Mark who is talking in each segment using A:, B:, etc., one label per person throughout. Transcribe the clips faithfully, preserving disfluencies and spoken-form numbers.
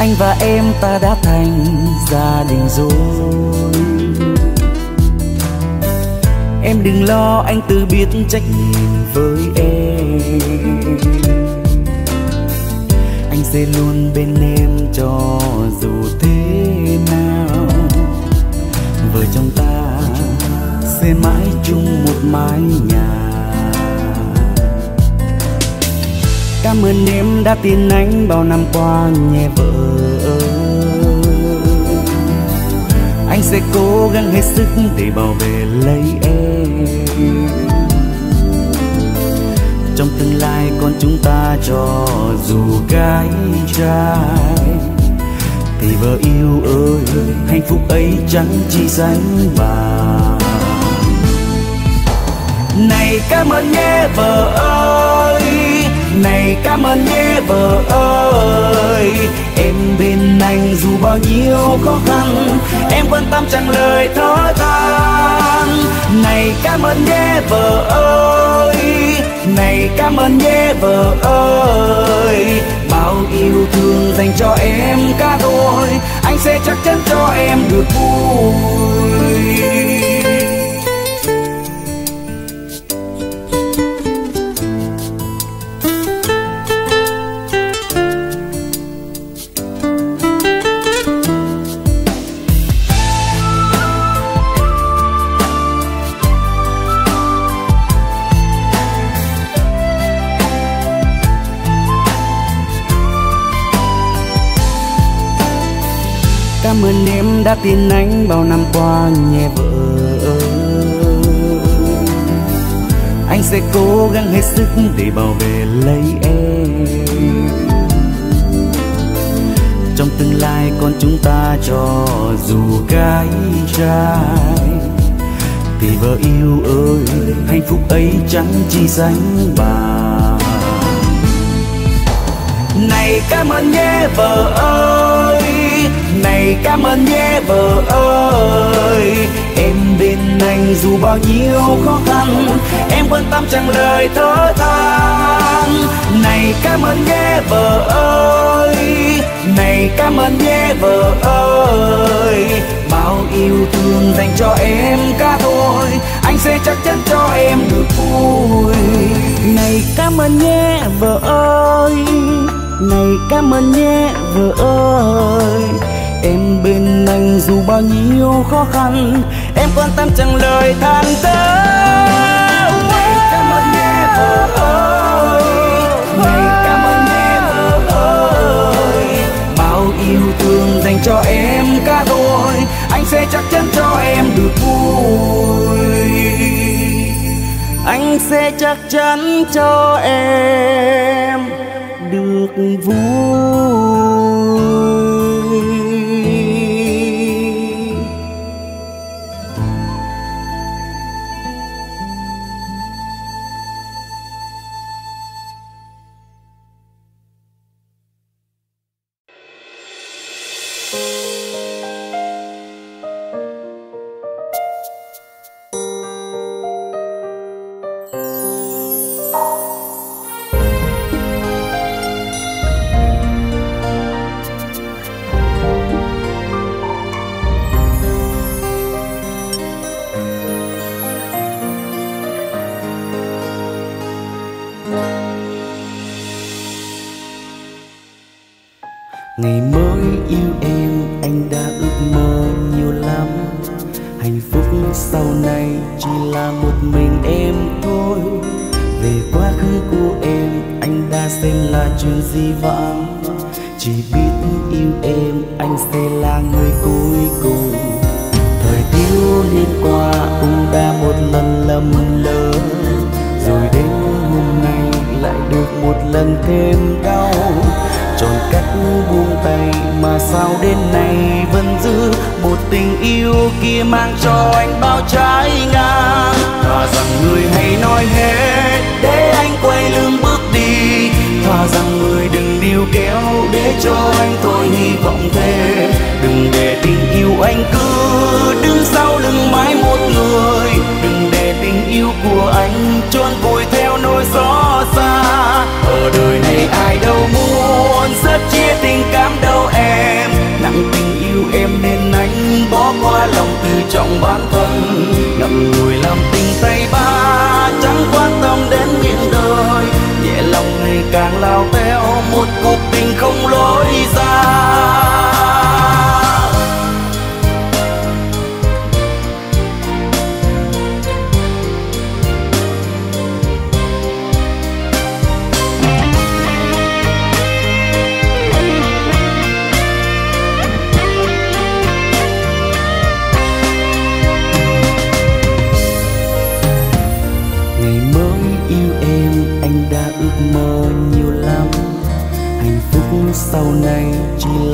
A: Anh và em ta đã thành gia đình rồi. Em đừng lo, anh tự biết trách nhiệm với em. Anh sẽ luôn bên em cho dù thế nào. Vợ chồng ta sẽ mãi chung một mái nhà. Cảm ơn em đã tin anh bao năm qua nhé vợ ơi. Anh sẽ cố gắng hết sức để bảo vệ lấy em. Trong tương lai con chúng ta cho dù gái trai, thì vợ yêu ơi, hạnh phúc ấy chẳng chỉ dành bà. Này cảm ơn nhé vợ ơi, này cảm ơn nhé vợ ơi. Em bên anh dù bao nhiêu khó khăn, em quan tâm chẳng lời thở than. Này cảm ơn nhé vợ ơi, này cảm ơn nhé vợ ơi. Bao yêu thương dành cho em cả đôi, anh sẽ chắc chắn cho em được vui. Cảm ơn em đã tin anh bao năm qua nhé vợ ơi. Anh sẽ cố gắng hết sức để bảo vệ lấy em. Trong tương lai con chúng ta cho dù gái trai, thì vợ yêu ơi, hạnh phúc ấy chẳng chỉ dành bà. Này cảm ơn nhé vợ ơi, này cảm ơn nhé vợ ơi. Em bên anh dù bao nhiêu khó khăn, em quan tâm chẳng lời thở than. Này cảm ơn nhé vợ ơi, này cảm ơn nhé vợ ơi. Bao yêu thương dành cho em cả thôi, anh sẽ chắc chắn cho em được vui. Này cảm ơn nhé vợ ơi, này cảm ơn nhé vợ ơi. Em bên anh dù bao nhiêu khó khăn, em quan tâm chẳng lời than thở. Này cảm ơn nhé vợ ơi, này cảm ơn nhé vợ ơi. Bao yêu thương dành cho em cả đôi, anh sẽ chắc chắn cho em được vui. Anh sẽ chắc chắn cho em được vui. Ngày mới yêu em, anh đã ước mơ nhiều lắm. Hạnh phúc sau này chỉ là một mình em thôi. Về quá khứ của em, anh đã xem là chuyện di vãng. Chỉ biết yêu em, anh sẽ là người cuối cùng. Thời thiếu niên qua cũng đã một lần lầm lỡ, rồi đến hôm nay lại được một lần thêm đau. Chọn cách buông tay mà sao đến nay vẫn giữ một tình yêu kia mang cho anh bao trái ngang. Thà rằng người hãy nói hết để anh quay lưng bước đi, thà rằng người đừng níu kéo để cho anh thôi hy vọng thêm. Đừng để tình yêu anh cứ đứng sau lưng mãi một người, đừng để tình yêu của anh chôn vùi theo nỗi gió xa. Ở đời này ai đâu muốn rất chia tình cảm đâu em.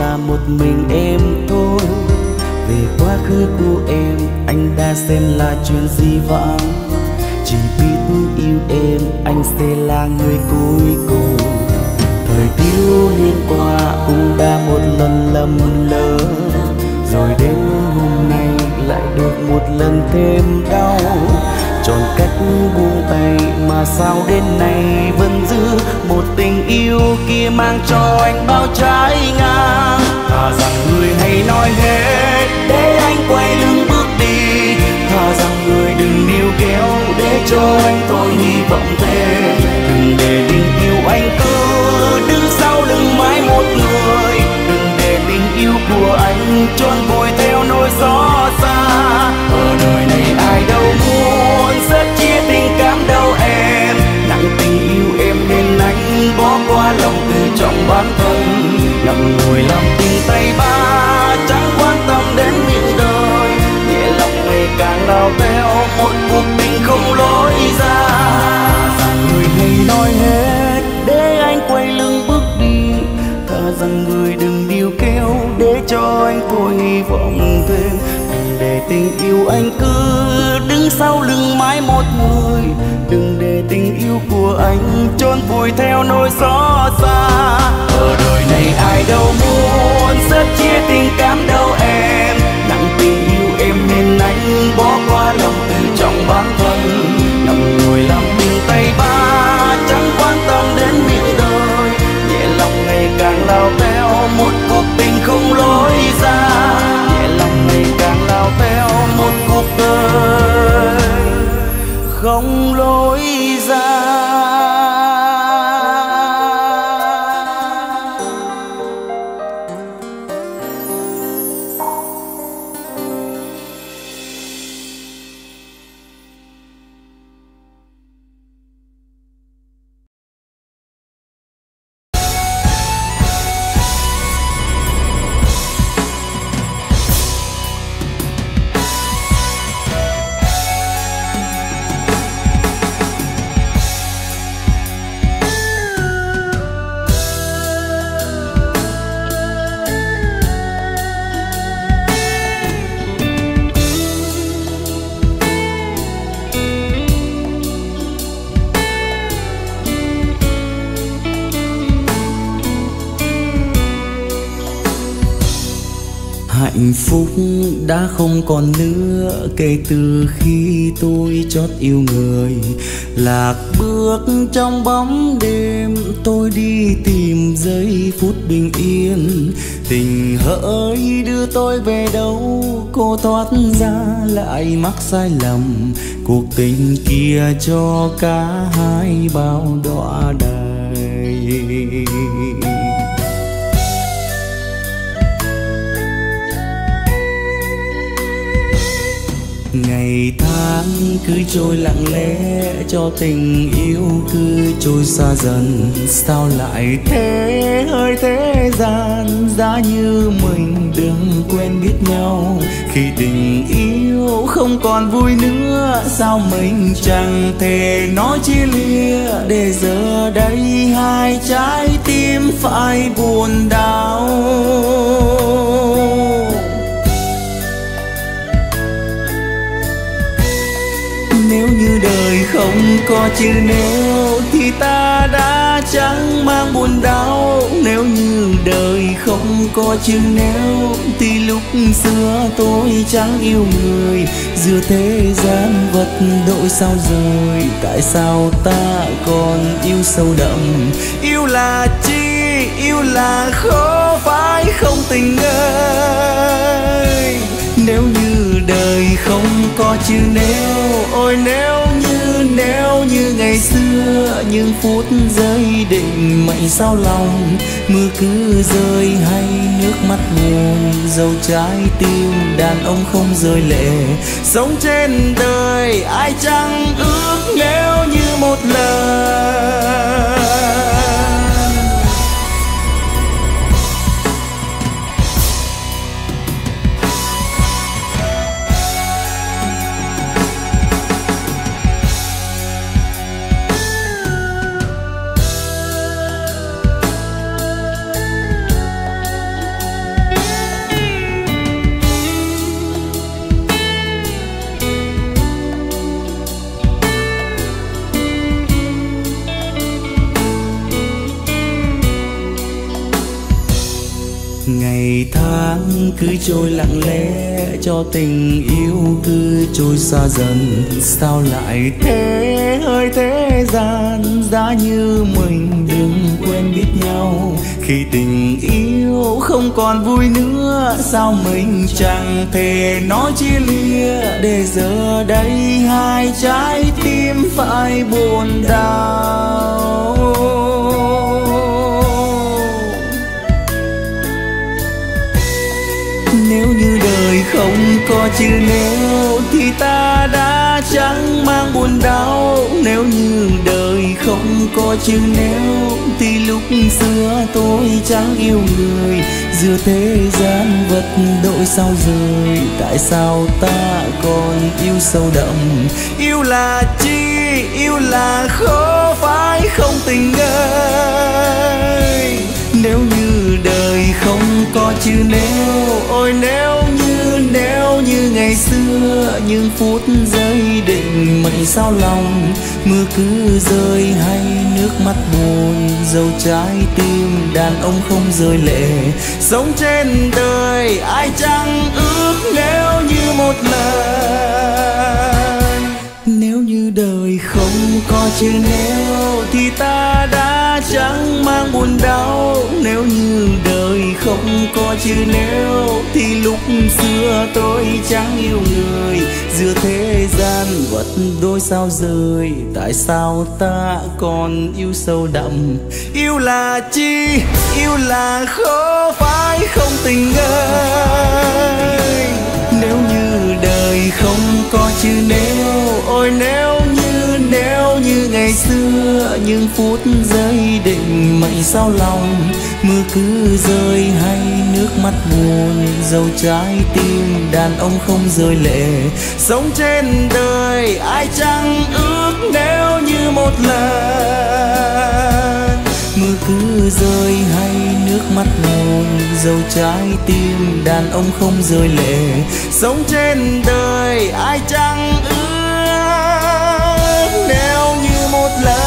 A: là một mình em thôi. Về quá khứ của em anh đã xem là chuyện di vãng, chỉ biết yêu em anh sẽ là người cuối cùng. Thời thiếu niên qua cũng đã một lần lầm lỡ, rồi đến hôm nay lại được một lần thêm đau. Chọn cách buông tay mà sao đến nay vẫn giữ một tình yêu kia mang cho anh bao trái ngang. Thà rằng người hãy nói hết để anh quay lưng bước đi, thà rằng người đừng níu kéo để cho anh thôi hy vọng thêm. Đừng để tình yêu anh cứ đứng sau lưng mãi một người, đừng để tình yêu của anh trốn vùi theo nỗi xót xa. Ở đời này ai đâu muốn rất chia tình cảm đâu em, nặng tình yêu em nên anh bỏ qua lòng tự trọng bản thân. Ngậm ngùi làm tình tay ba chẳng quan tâm đến những đời, nhẹ lòng ngày càng lao theo một cuộc tình không lối ra. Rằng người hãy nói hết để anh quay lưng bước đi, thà rằng người đừng níu kéo để cho anh thôi hy vọng thêm. Đừng để tình yêu anh cứ đứng sau lưng mãi một người, đừng để tình yêu của anh trốn vùi theo nỗi xót xa. Ở đời này ai đâu muốn rất chia tình cảm đâu em, nặng tình yêu em nên anh bỏ qua lòng tự trọng bản thân. Ngậm ngùi làm mình tay ba chẳng quan tâm đến miệng đời, nhẹ lòng ngày càng lao theo một cuộc tình không lối ra, nhẹ lòng ngày càng lao theo một cuộc đời không lối ra. Hạnh phúc đã không còn nữa kể từ khi tôi chót yêu người. Lạc bước trong bóng đêm tôi đi tìm giây phút bình yên. Tình hỡi đưa tôi về đâu, cô thoát ra lại mắc sai lầm. Cuộc tình kia cho cả hai bao đọa đầy. Ngày tháng cứ trôi lặng lẽ cho tình yêu cứ trôi xa dần. Sao lại thế hỡi thế gian, giá như mình đừng quen biết nhau. Khi tình yêu không còn vui nữa, sao mình chẳng thể nói chia lìa. Để giờ đây hai trái tim phải buồn đau. Nếu như đời không có chữ nếu thì ta đã chẳng mang buồn đau. Nếu như đời không có chữ nếu thì lúc xưa tôi chẳng yêu người. Giữa thế gian vật đổi sao rời, tại sao ta còn yêu sâu đậm. Yêu là chi, yêu là khó phải không tình ơi. Nếu như đời không có chữ nếu, ôi nếu như nếu như ngày xưa những phút giây định mệnh sao lòng. Mưa cứ rơi hay nước mắt buồn, dẫu trái tim đàn ông không rơi lệ. Sống trên đời ai chẳng ước nếu như một lần. tháng cứ trôi lặng lẽ, cho tình yêu cứ trôi xa dần. Sao lại thế ơi thế gian, giá như mình đừng quen biết nhau. Khi tình yêu không còn vui nữa, sao mình chẳng thể nói chia lìa, để giờ đây hai trái tim phải buồn đau. Nếu như đời không có chữ nếu thì ta đã chẳng mang buồn đau. Nếu như đời không có chữ nếu thì lúc xưa tôi chẳng yêu người. Giữa thế gian vật đổi sao rời, tại sao ta còn yêu sâu đậm. Yêu là chi, yêu là khó phải không tình ơi. Nếu như đời không có chữ nếu, ôi nếu như nếu như ngày xưa, những phút giây định mệnh sao lòng. Mưa cứ rơi hay nước mắt buồn, dẫu trái tim đàn ông không rơi lệ. Sống trên đời ai chẳng ước nếu như một lần. Nếu như đời không có chữ nếu thì ta đã chẳng mang buồn đau. Nếu như đời không có chữ nếu thì lúc xưa tôi chẳng yêu người. Giữa thế gian vật đôi sao rời, tại sao ta còn yêu sâu đậm. Yêu là chi, yêu là khó phải không tình ơi. Nếu như đời không có chữ nếu, ôi nếu như nếu như ngày xưa, những phút giây định mệnh sao lòng. Mưa cứ rơi hay nước mắt buồn, dẫu trái tim đàn ông không rơi lệ. Sống trên đời ai chẳng ước nếu như một lần. Mưa cứ rơi hay nước mắt buồn, dẫu trái tim đàn ông không rơi lệ. Sống trên đời ai chẳng ước nếu như một lần.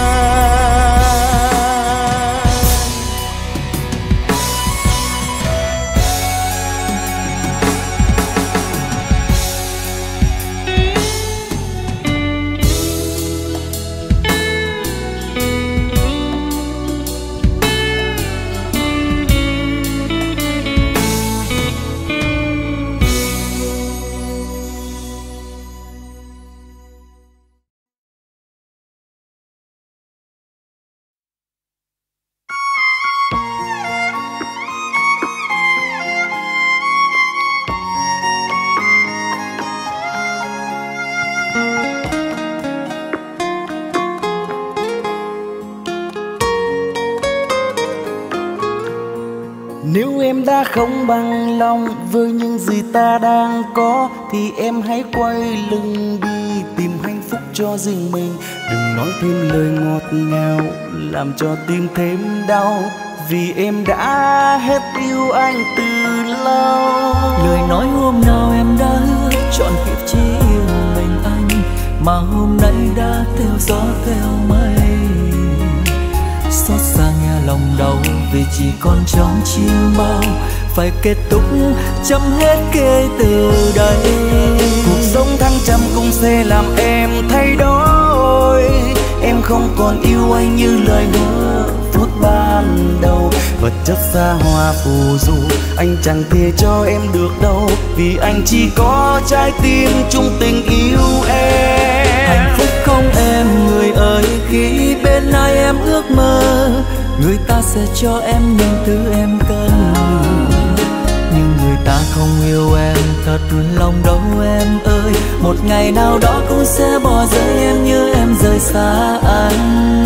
A: Nếu em đã không bằng lòng với những gì ta đang có, thì em hãy quay lưng đi tìm hạnh phúc cho riêng mình. Đừng nói thêm lời ngọt ngào làm cho tim thêm đau, vì em đã hết yêu anh từ lâu.
B: Lời nói hôm nào em đã hứa chọn kiếp chỉ yêu mình anh, mà hôm nay đã theo gió theo mây. Xót xa nghe lòng đau vì chỉ còn trong chim bao, phải kết thúc chấm hết kể từ đây.
A: Cuộc sống thăng trầm cũng sẽ làm em thay đổi. Em không còn yêu anh như lời hứa phút ban đầu. Vật chất xa hoa phù du anh chẳng thể cho em được đâu, vì anh chỉ có trái tim chung tình yêu em.
B: Hạnh phúc không em người ơi, khi bên ai em ước mơ, người ta sẽ cho em những thứ em cần. Nhưng người ta không yêu em thật lòng đâu em ơi, một ngày nào đó cũng sẽ bỏ rơi em như em rời xa anh.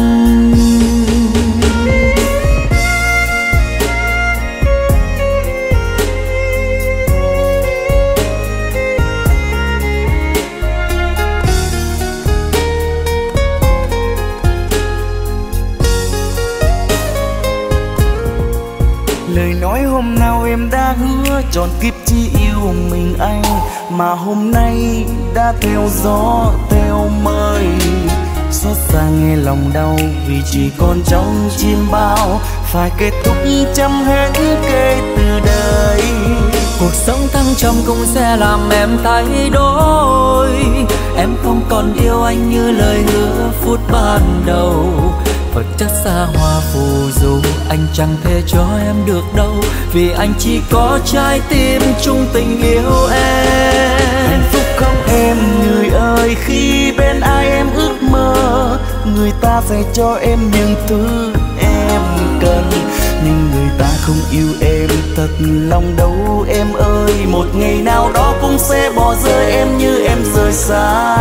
A: Lời nói hôm nào em đã hứa trọn kiếp chỉ yêu mình anh, mà hôm nay đã theo gió theo mây. Xót xa nghe lòng đau vì chỉ còn trong chim bao, phải kết thúc chấm hết kể từ đây.
B: Cuộc sống thăng trầm cũng sẽ làm em thay đổi. Em không còn yêu anh như lời hứa phút ban đầu. Vật chất xa hoa phù du anh chẳng thể cho em được đâu, vì anh chỉ có trái tim chung tình yêu em.
A: Hạnh phúc không em người ơi, khi bên ai em ước mơ, người ta sẽ cho em những thứ em cần. Nhưng người ta không yêu em thật lòng đâu em ơi, một ngày nào đó cũng sẽ bỏ rơi em như em rời xa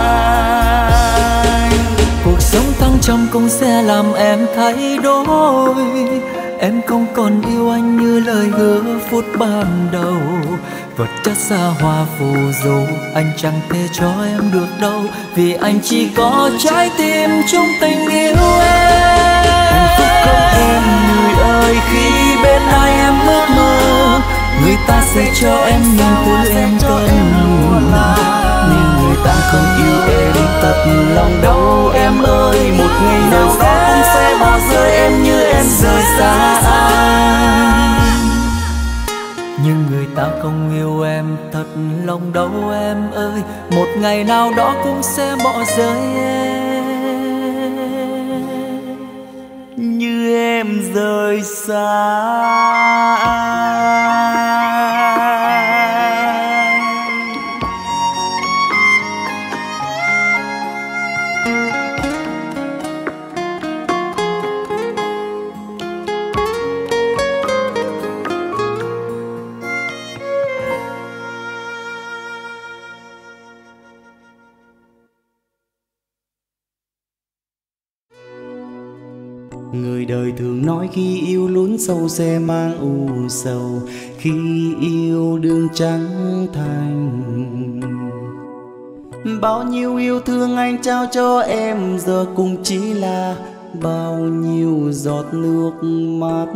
A: anh.
B: Cuộc sống thăng trầm cũng sẽ làm em thay đổi. Em không còn yêu anh như lời hứa phút ban đầu. Vật chất xa hoa phù du anh chẳng thể cho em được đâu, vì anh chỉ có trái tim chung tình yêu em.
A: Hạnh phúc không em người ơi, khi bên ai em ước mơ, người ta sẽ cho em những thứ em cần. Nhưng người ta không yêu em thật lòng đâu em ơi, một ngày nào đó cũng sẽ bỏ rơi em như em rời xa anh.
B: Nhưng người ta không yêu em thật lòng đâu em ơi, một ngày nào đó cũng sẽ bỏ rơi em
A: như em rời xa anh. Người đời thường nói khi yêu lún sâu sẽ mang u sầu, khi yêu đương trắng thành. Bao nhiêu yêu thương anh trao cho em giờ cũng chỉ là bao nhiêu giọt nước mắt.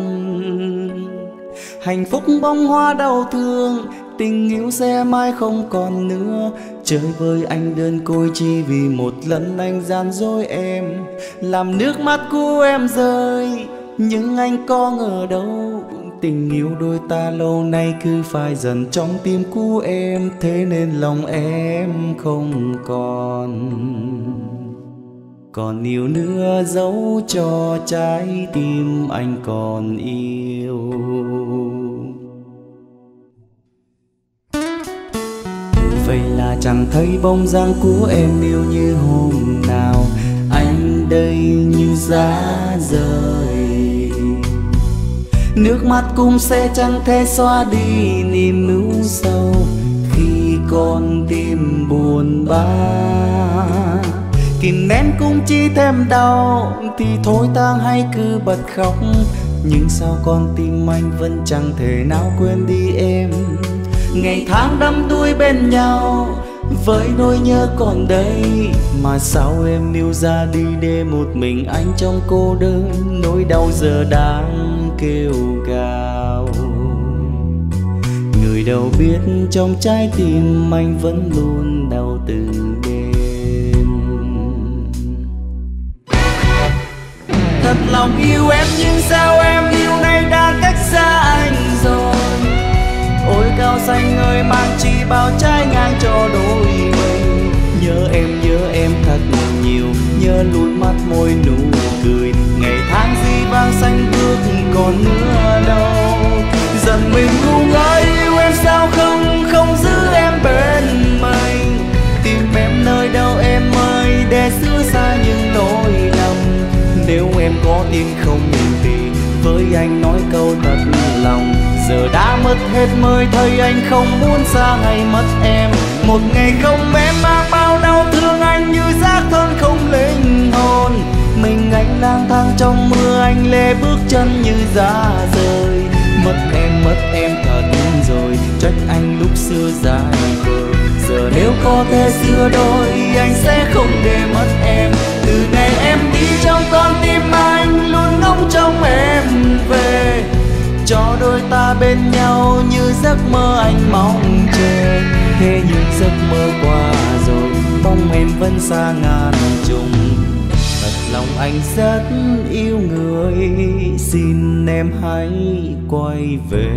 A: Hạnh phúc bông hoa đau thương, tình yêu sẽ mãi không còn nữa. Chơi với anh đơn côi chỉ vì một lần anh gian dối em, làm nước mắt của em rơi. Nhưng anh có ngờ đâu, tình yêu đôi ta lâu nay cứ phai dần trong tim của em. Thế nên lòng em không còn còn yêu nữa, dẫu cho trái tim anh còn yêu. Vậy là chẳng thấy bóng dáng của em yêu như hôm nào, anh đây như giá rời. Nước mắt cũng sẽ chẳng thể xóa đi niềm ưu sầu khi con tim buồn bã. Kìm nén cũng chỉ thêm đau, thì thôi tang hay cứ bật khóc. Nhưng sao con tim anh vẫn chẳng thể nào quên đi em. Ngày tháng đắm đuối bên nhau với nỗi nhớ còn đây, mà sao em yêu ra đi để một mình anh trong cô đơn. Nỗi đau giờ đang kêu gào, người đâu biết trong trái tim anh vẫn luôn đau từng đêm. Thật lòng yêu em nhưng sao em yêu nay đã cách xa anh rồi. Ôi cao xanh ơi mang chi bao trái ngang cho đôi mình. Nhớ em nhớ em thật nhiều, nhớ luôn mắt môi nụ cười. Ngày tháng gì vang xanh bước còn nữa đâu. Dần mình ngu ngơ yêu em sao không không giữ em bên mình. Tìm em nơi đâu em ơi để xưa xa những nỗi lầm. Nếu em có tin không thì với anh nói câu thật lòng. Giờ đã mất hết mới thấy anh không muốn xa hay mất em. Một ngày không em mang bao đau thương anh như xác thân không linh hồn. Mình anh lang thang trong mưa anh lê bước chân như giá rời. Mất em mất em thật rồi, trách anh lúc xưa dài vời. Giờ nếu có thể xưa đôi anh sẽ không để mất em. Từ ngày em đi trong con tim anh luôn ngóng trông em về. Cho đôi ta bên nhau như giấc mơ anh mong chờ. Thế nhưng giấc mơ qua rồi, bóng em vẫn xa ngàn trùng. Thật lòng lòng anh rất yêu người, xin em hãy quay về.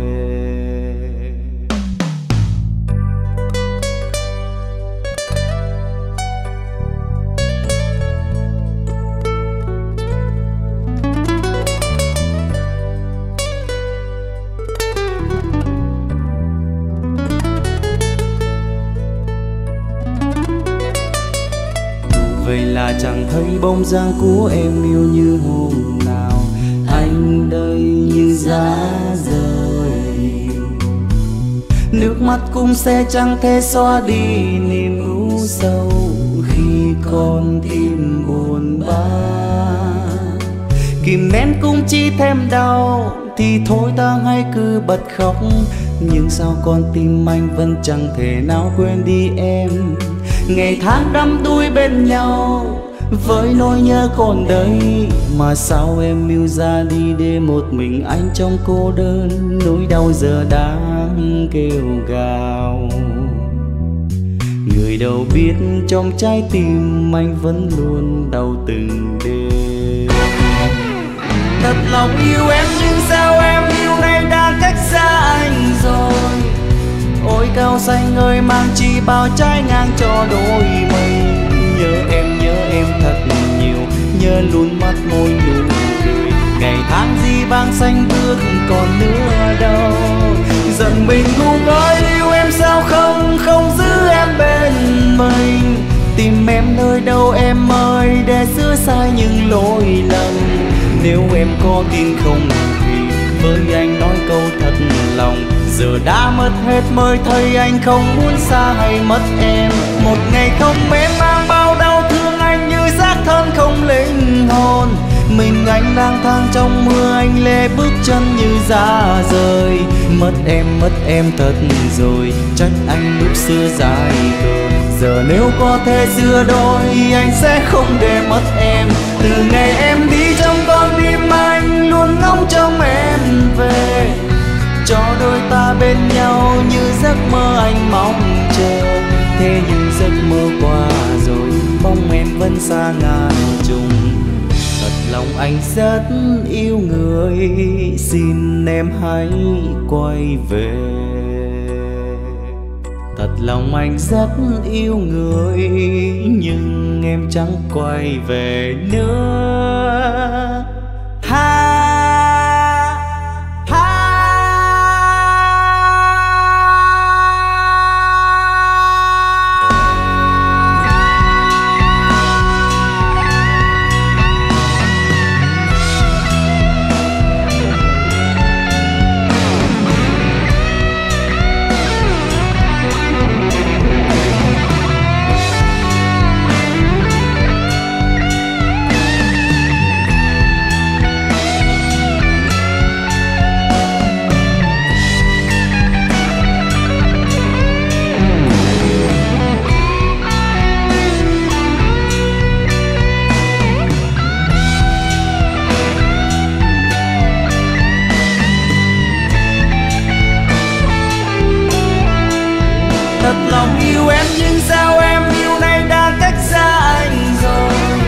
A: Vậy là chẳng thấy bóng dáng của em yêu như hôm nào, anh đây như giá rời. Nước mắt cũng sẽ chẳng thể xóa đi niềm u sầu khi con tim buồn bã. Kìm nén cũng chỉ thêm đau, thì thôi ta hãy cứ bật khóc. Nhưng sao con tim anh vẫn chẳng thể nào quên đi em. Ngày tháng đắm đuối bên nhau với nỗi nhớ còn đây, mà sao em yêu ra đi để một mình anh trong cô đơn. Nỗi đau giờ đang kêu gào, người đâu biết trong trái tim anh vẫn luôn đau từng đêm. Thật lòng yêu em nhưng sao em yêu nay đã cách xa anh rồi. Ôi cao xanh ơi mang chi bao trái ngang cho đôi mình. Nhớ em nhớ em thật nhiều, nhớ luôn mắt môi nụ cười. Ngày tháng gì vang xanh bước còn nữa đâu. Giận mình ngu ngơ yêu em sao không không giữ em bên mình. Tìm em nơi đâu em ơi để sửa sai những lỗi lầm. Nếu em có tin không thì với anh nói câu thật lòng. Giờ đã mất hết mới thấy anh không muốn xa hay mất em. Một ngày không em mang bao đau thương anh như xác thân không linh hồn. Mình anh lang thang trong mưa anh lê bước chân như giá rời. Mất em mất em thật rồi, trách anh lúc xưa dài cờ. Giờ nếu có thể xưa đôi anh sẽ không để mất em. Từ ngày em đi trong con tim anh luôn ngóng trông em về. Cho đôi ta bên nhau như giấc mơ anh mong chờ. Thế nhưng giấc mơ qua rồi, bóng em vẫn xa ngàn trùng. Thật lòng anh rất yêu người, xin em hãy quay về. Thật lòng anh rất yêu người, nhưng em chẳng quay về nữa. Ha thật lòng yêu em nhưng sao em yêu nay đã cách xa anh rồi.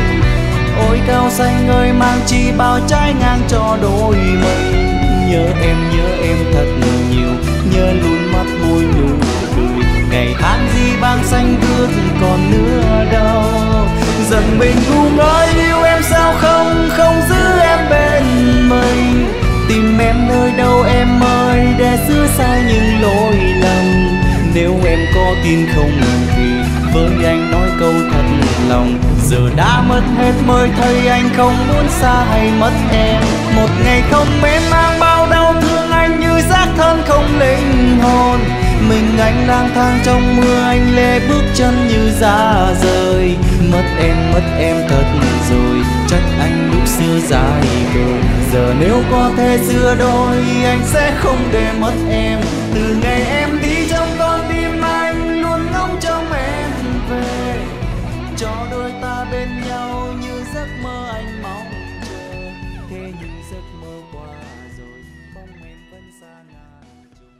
A: Ôi cao xanh ơi mang chi bao trái ngang cho đôi mình. Nhớ em nhớ em thật nhiều, nhớ luôn mắt môi nụ cười. Ngày tháng gì băng xanh bước còn nữa đâu. Giận mình ngu ngơ yêu em sao không không giữ em bên mình. Tìm em nơi đâu em ơi để sửa sai những lỗi lầm. Nếu em có tin không thì với anh nói câu thật lòng. Giờ đã mất hết mới thấy anh không muốn xa hay mất em. Một ngày không em mang bao đau thương anh như xác thân không linh hồn. Mình anh lang thang trong mưa anh lê bước chân như giá rời. Mất em mất em thật rồi, trách anh lúc xưa dài cờ. Giờ nếu có thể xưa đôi anh sẽ không để mất em. Từ ngày em đi trong con tim anh luôn ngóng trông em về. Cho đôi ta bên nhau như giấc mơ anh mong chờ. Thế nhưng giấc mơ qua rồi, bóng em vẫn xa ngàn trùng.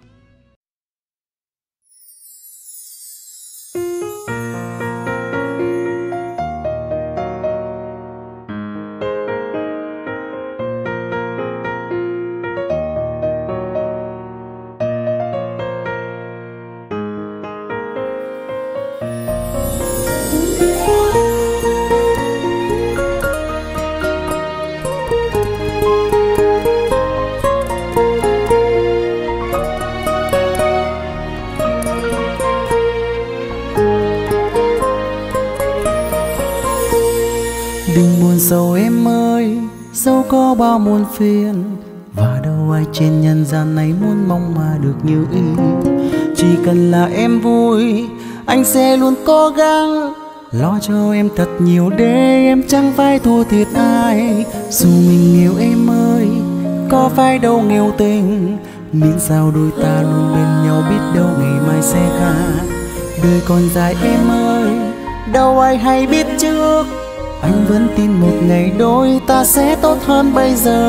A: Đừng buồn sầu em ơi, dẫu có bao muôn phiền, và đâu ai trên nhân gian này muốn mong mà được như ý. Chỉ cần là em vui, anh sẽ luôn cố gắng lo cho em thật nhiều để em chẳng phải thua thiệt ai. Dù mình nghèo em ơi, có phải đâu nghèo tình, miễn sao đôi ta luôn bên nhau, biết đâu ngày mai sẽ khác. Đời còn dài em ơi, đâu ai hay biết trước, anh vẫn tin một ngày đôi ta sẽ tốt hơn bây giờ.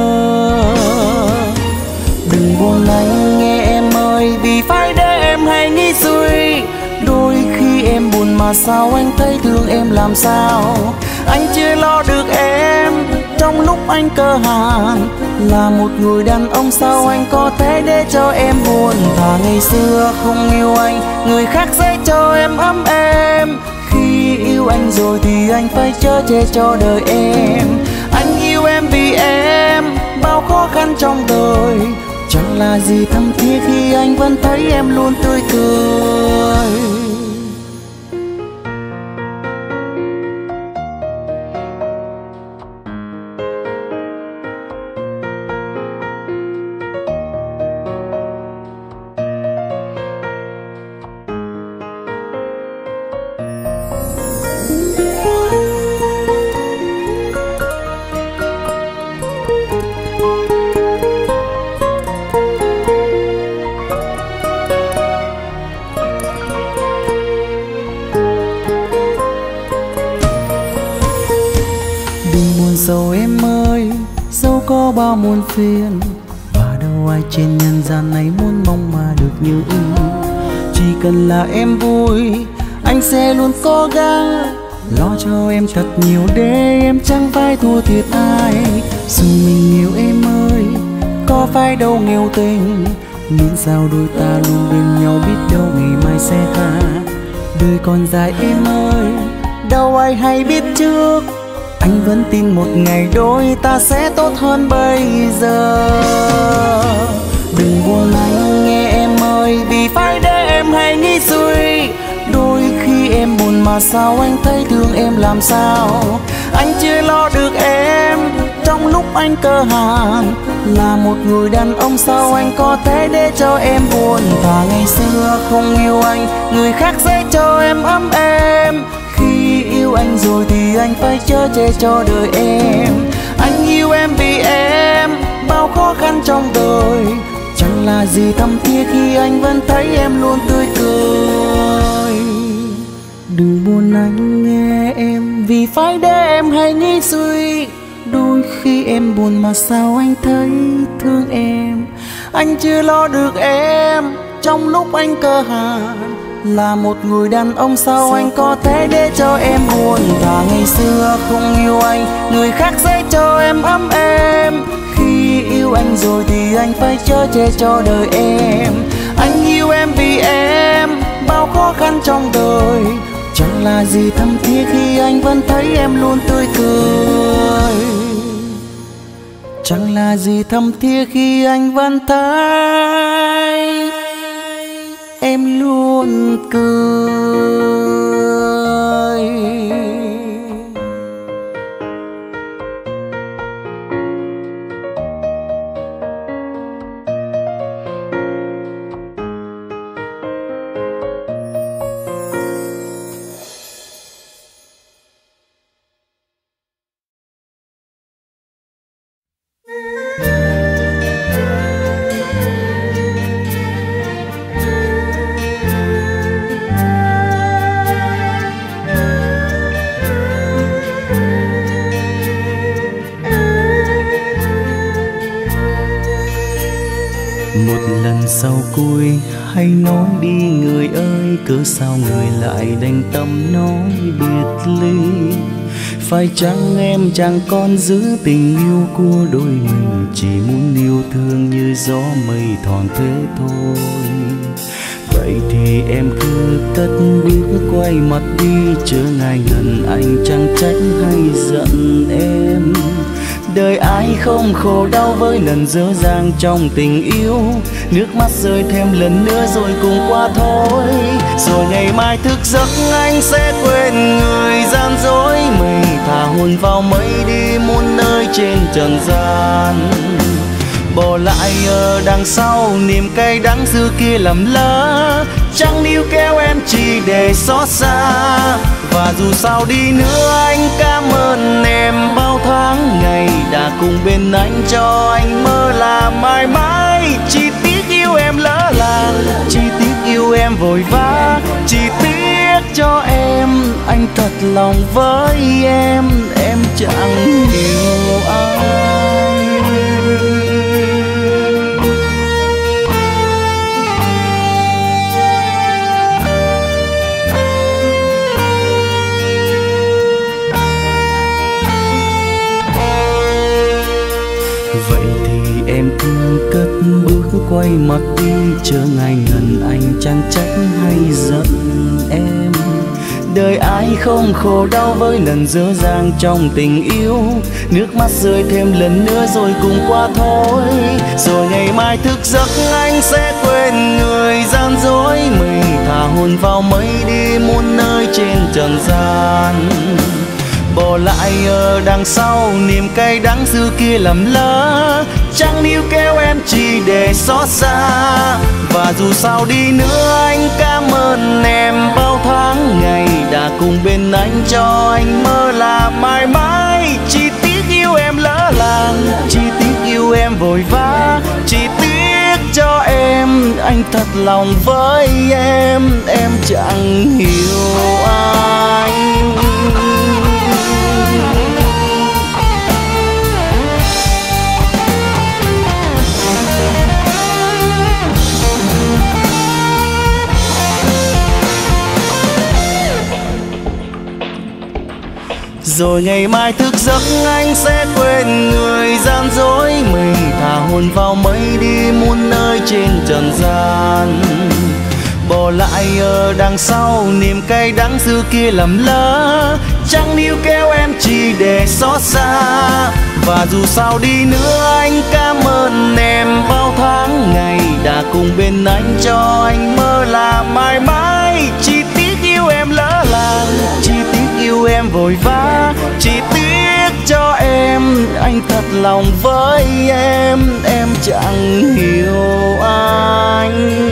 A: Đừng buồn anh nghe em ơi, vì phải để em hay nghĩ suy. Đôi khi em buồn mà sao anh thấy thương em làm sao. Anh chưa lo được em trong lúc anh cơ hàn, là một người đàn ông sao anh có thể để cho em buồn. Thà ngày xưa không yêu anh, người khác sẽ cho em ấm êm. Khi yêu anh rồi thì anh phải chở che cho đời em. Anh yêu em vì em bao khó khăn trong đời, chẳng là gì thâm thiết khi anh vẫn thấy em luôn tươi cười. Dẫu em ơi, dẫu có bao muôn phiền, và đâu ai trên nhân gian này muốn mong mà được như ý. Chỉ cần là em vui, anh sẽ luôn cố gắng lo cho em thật nhiều để em chẳng phải thua thiệt ai. Dù mình nghèo em ơi, có phải đâu nghèo tình, miễn sao đôi ta luôn bên nhau, biết đâu ngày mai sẽ khác. Đời còn dài em ơi, đâu ai hay biết trước, anh vẫn tin một ngày đôi ta sẽ tốt hơn bây giờ. Đừng buồn anh nghe em ơi, vì phải để em hay nghĩ suy. Đôi khi em buồn mà sao anh thấy thương em làm sao. Anh chưa lo được em trong lúc anh cơ hàn, là một người đàn ông sao anh có thể để cho em buồn. Thà ngày xưa không yêu anh, người khác sẽ cho em ấm êm. Khi yêu anh rồi thì anh phải chở che cho đời em. Anh yêu em vì em bao khó khăn trong đời, chẳng là gì thâm thiết khi anh vẫn thấy em luôn tươi cười. Đừng buồn anh nghe em, vì phải để em hay nghĩ suy. Đôi khi em buồn mà sao anh thấy thương em. Anh chưa lo được em trong lúc anh cơ hàn, là một người đàn ông sao anh có thể để cho em buồn. Thà ngày xưa không yêu anh, người khác sẽ cho em ấm êm. Khi yêu anh rồi thì anh phải chở che cho đời em. Anh yêu em vì em bao khó khăn trong đời, chẳng là gì thâm thiết khi anh vẫn thấy em luôn tươi cười. Chẳng là gì thâm thiết khi anh vẫn thấy em luôn cười. Sau cuối hãy nói đi người ơi, cớ sao người lại đành tâm nói biệt ly. Phải chăng em chẳng còn giữ tình yêu của đôi mình, chỉ muốn yêu thương như gió mây thoảng thế thôi. Vậy thì em cứ cất bước quay mặt đi, chớ ngại ngần anh chẳng trách hay giận em. Đời ai không khổ đau với lần dở dang trong tình yêu, nước mắt rơi thêm lần nữa rồi cùng qua thôi. Rồi ngày mai thức giấc anh sẽ quên người gian dối mình, thà hồn vào mây đi muôn nơi trên trần gian. Bỏ lại ở đằng sau niềm cay đắng xưa kia lầm lỡ, chẳng níu kéo em chỉ để xót xa. Và dù sao đi nữa anh cảm ơn em bao tháng ngày đã cùng bên anh, cho anh mơ là mãi mãi. Chỉ tiếc yêu em lỡ làng, chỉ tiếc yêu em vội vã, chỉ tiếc cho em anh thật lòng với em, em chẳng hiểu ai. Vậy thì em cứ cất bước quay mặt đi, chờ ngày ngần anh chẳng trách hay giận em. Đời ai không khổ đau với lần dở dang trong tình yêu, nước mắt rơi thêm lần nữa rồi cùng qua thôi. Rồi ngày mai thức giấc anh sẽ quên người gian dối mình, thả hồn vào mây đi muôn nơi trên trần gian. Bỏ lại ở đằng sau niềm cay đắng xưa kia lầm lỡ, chẳng níu kéo em chỉ để xót xa. Và dù sao đi nữa anh cảm ơn em bao tháng ngày đã cùng bên anh, cho anh mơ là mãi mãi. Chỉ tiếc yêu em lỡ làng, chỉ tiếc yêu em vội vã, chỉ tiếc cho em anh thật lòng với em, em chẳng hiểu anh. Rồi ngày mai thức giấc anh sẽ quên người gian dối mình, thả hồn vào mây đi muôn nơi trên trần gian. Bỏ lại ở đằng sau niềm cay đắng xưa kia lầm lỡ, chẳng níu kéo em chỉ để xót xa. Và dù sao đi nữa anh cảm ơn em bao tháng ngày đã cùng bên anh, cho anh mơ là mãi mãi. Chỉ tiếc yêu em lỡ làng, chỉ tiếc yêu em vội vã, chỉ tiếc cho em anh thật lòng với em, em chẳng hiểu anh.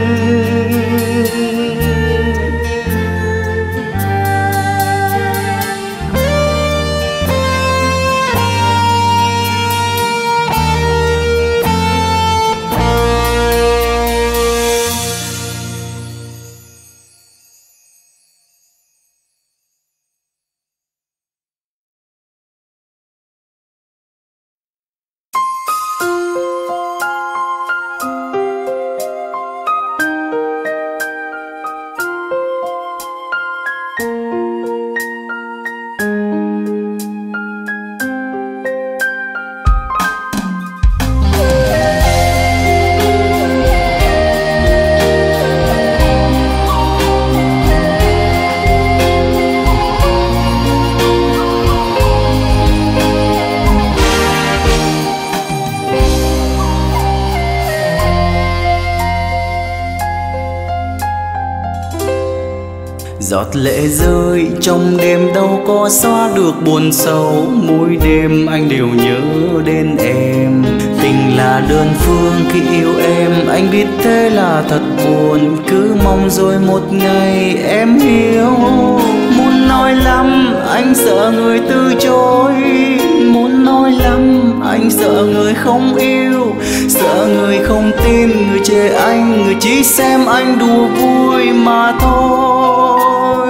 B: Giọt lệ rơi trong đêm đâu có xóa được buồn sầu, mỗi đêm anh đều nhớ đến em. Tình là đơn phương khi yêu em, anh biết thế là thật buồn, cứ mong rồi một ngày em hiểu. Muốn nói lắm anh sợ người từ chối, muốn nói lắm anh sợ người không yêu, sợ người không tin, người chê anh, người chỉ xem anh đùa vui mà thôi.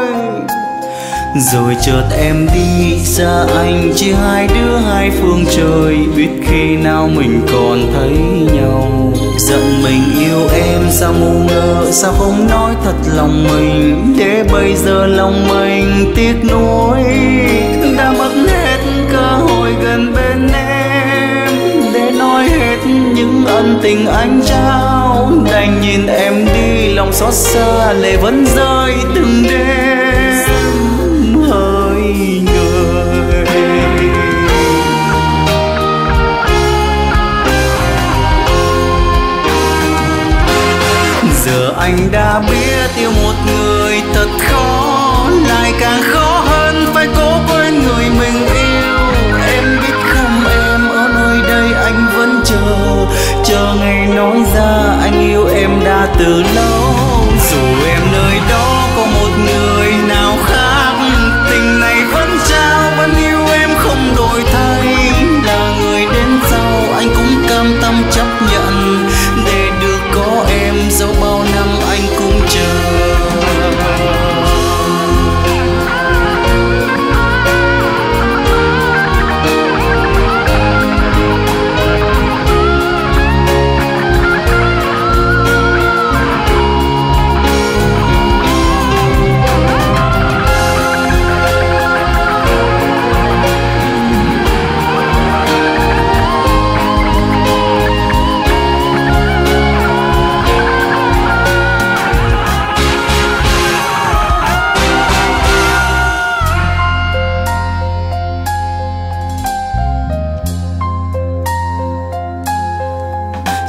B: Rồi chợt em đi xa anh, chỉ hai đứa hai phương trời, biết khi nào mình còn thấy nhau. Giận mình yêu em sao ngu ngơ, sao không nói thật lòng mình, để bây giờ lòng mình tiếc nuối. Đã mất hết cơ hội gần bên em, để nói hết những ân tình anh trao. Đành nhìn em đi lòng xót xa, lệ vẫn rơi từng đêm hơi người. Giờ anh đã biết yêu một người thật khó, lại càng khó hơn phải cố quên người mình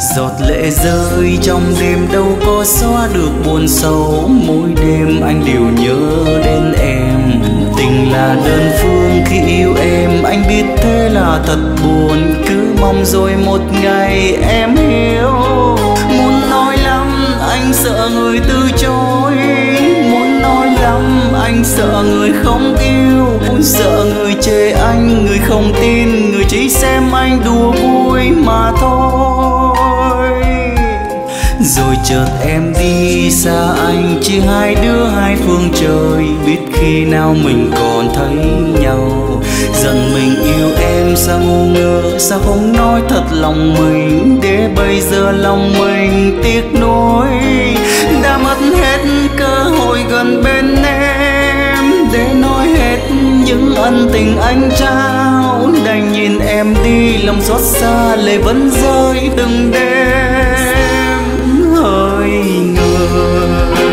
A: Giọt lệ rơi trong đêm đâu có xóa được buồn sâu, mỗi đêm anh đều nhớ đến em. Tình là đơn phương khi yêu em, anh biết thế là thật buồn, cứ mong rồi một ngày em hiểu. Muốn nói lắm anh sợ người từ chối, muốn nói lắm anh sợ người không yêu, sợ người chê anh, người không tin, người chỉ xem anh đùa vui mà thôi. Rồi chợt em đi xa anh, chỉ hai đứa hai phương trời, biết khi nào mình còn thấy nhau. Giận mình yêu em sao ngu ngơ, sao không nói thật lòng mình, để bây giờ lòng mình tiếc nuối. Đã mất hết cơ hội gần bên em, để nói hết những ân tình anh trao. Đành nhìn em đi lòng xót xa, lệ vẫn rơi từng đêm hơi ngời.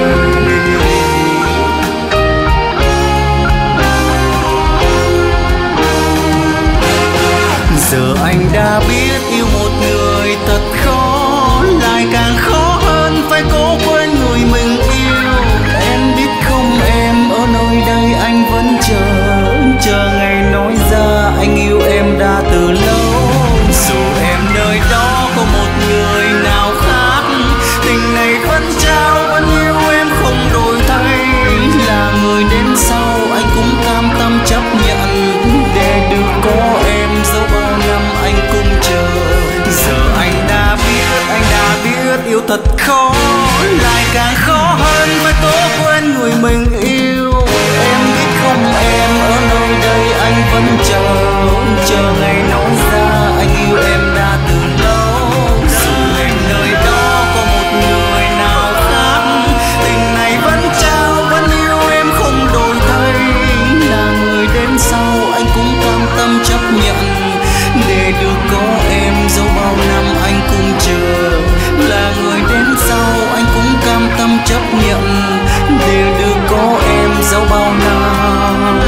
A: Giờ anh đã biết yêu một người thật khó, lại càng khó hơn phải cố quên người mình yêu. Em biết không em, ở nơi đây anh vẫn chờ, chờ ngày nói ra anh yêu em đã từ lâu. Dù em nơi đó có một người nào khác, tình này vẫn trao vẫn yêu em không đổi thay. Là người đến sau anh cũng cam tâm chấp nhận, để được có em dẫu bao năm anh cũng chờ. Giờ anh đã biết, anh đã biết yêu thật khó, lại càng khó hơn phải cố quên người mình yêu. Em biết không em, ở nơi đây anh vẫn chờ, chờ ngày nói ra anh yêu em đã từ lâu. Dù em nơi đó có một người nào khác, tình này vẫn trao vẫn yêu em không đổi thay. Là người đến sau anh cũng cam tâm chấp nhận, để được có em dẫu bao năm anh cũng chờ. Là người đến sau anh cũng cam tâm chấp nhận, để được có em dẫu bao năm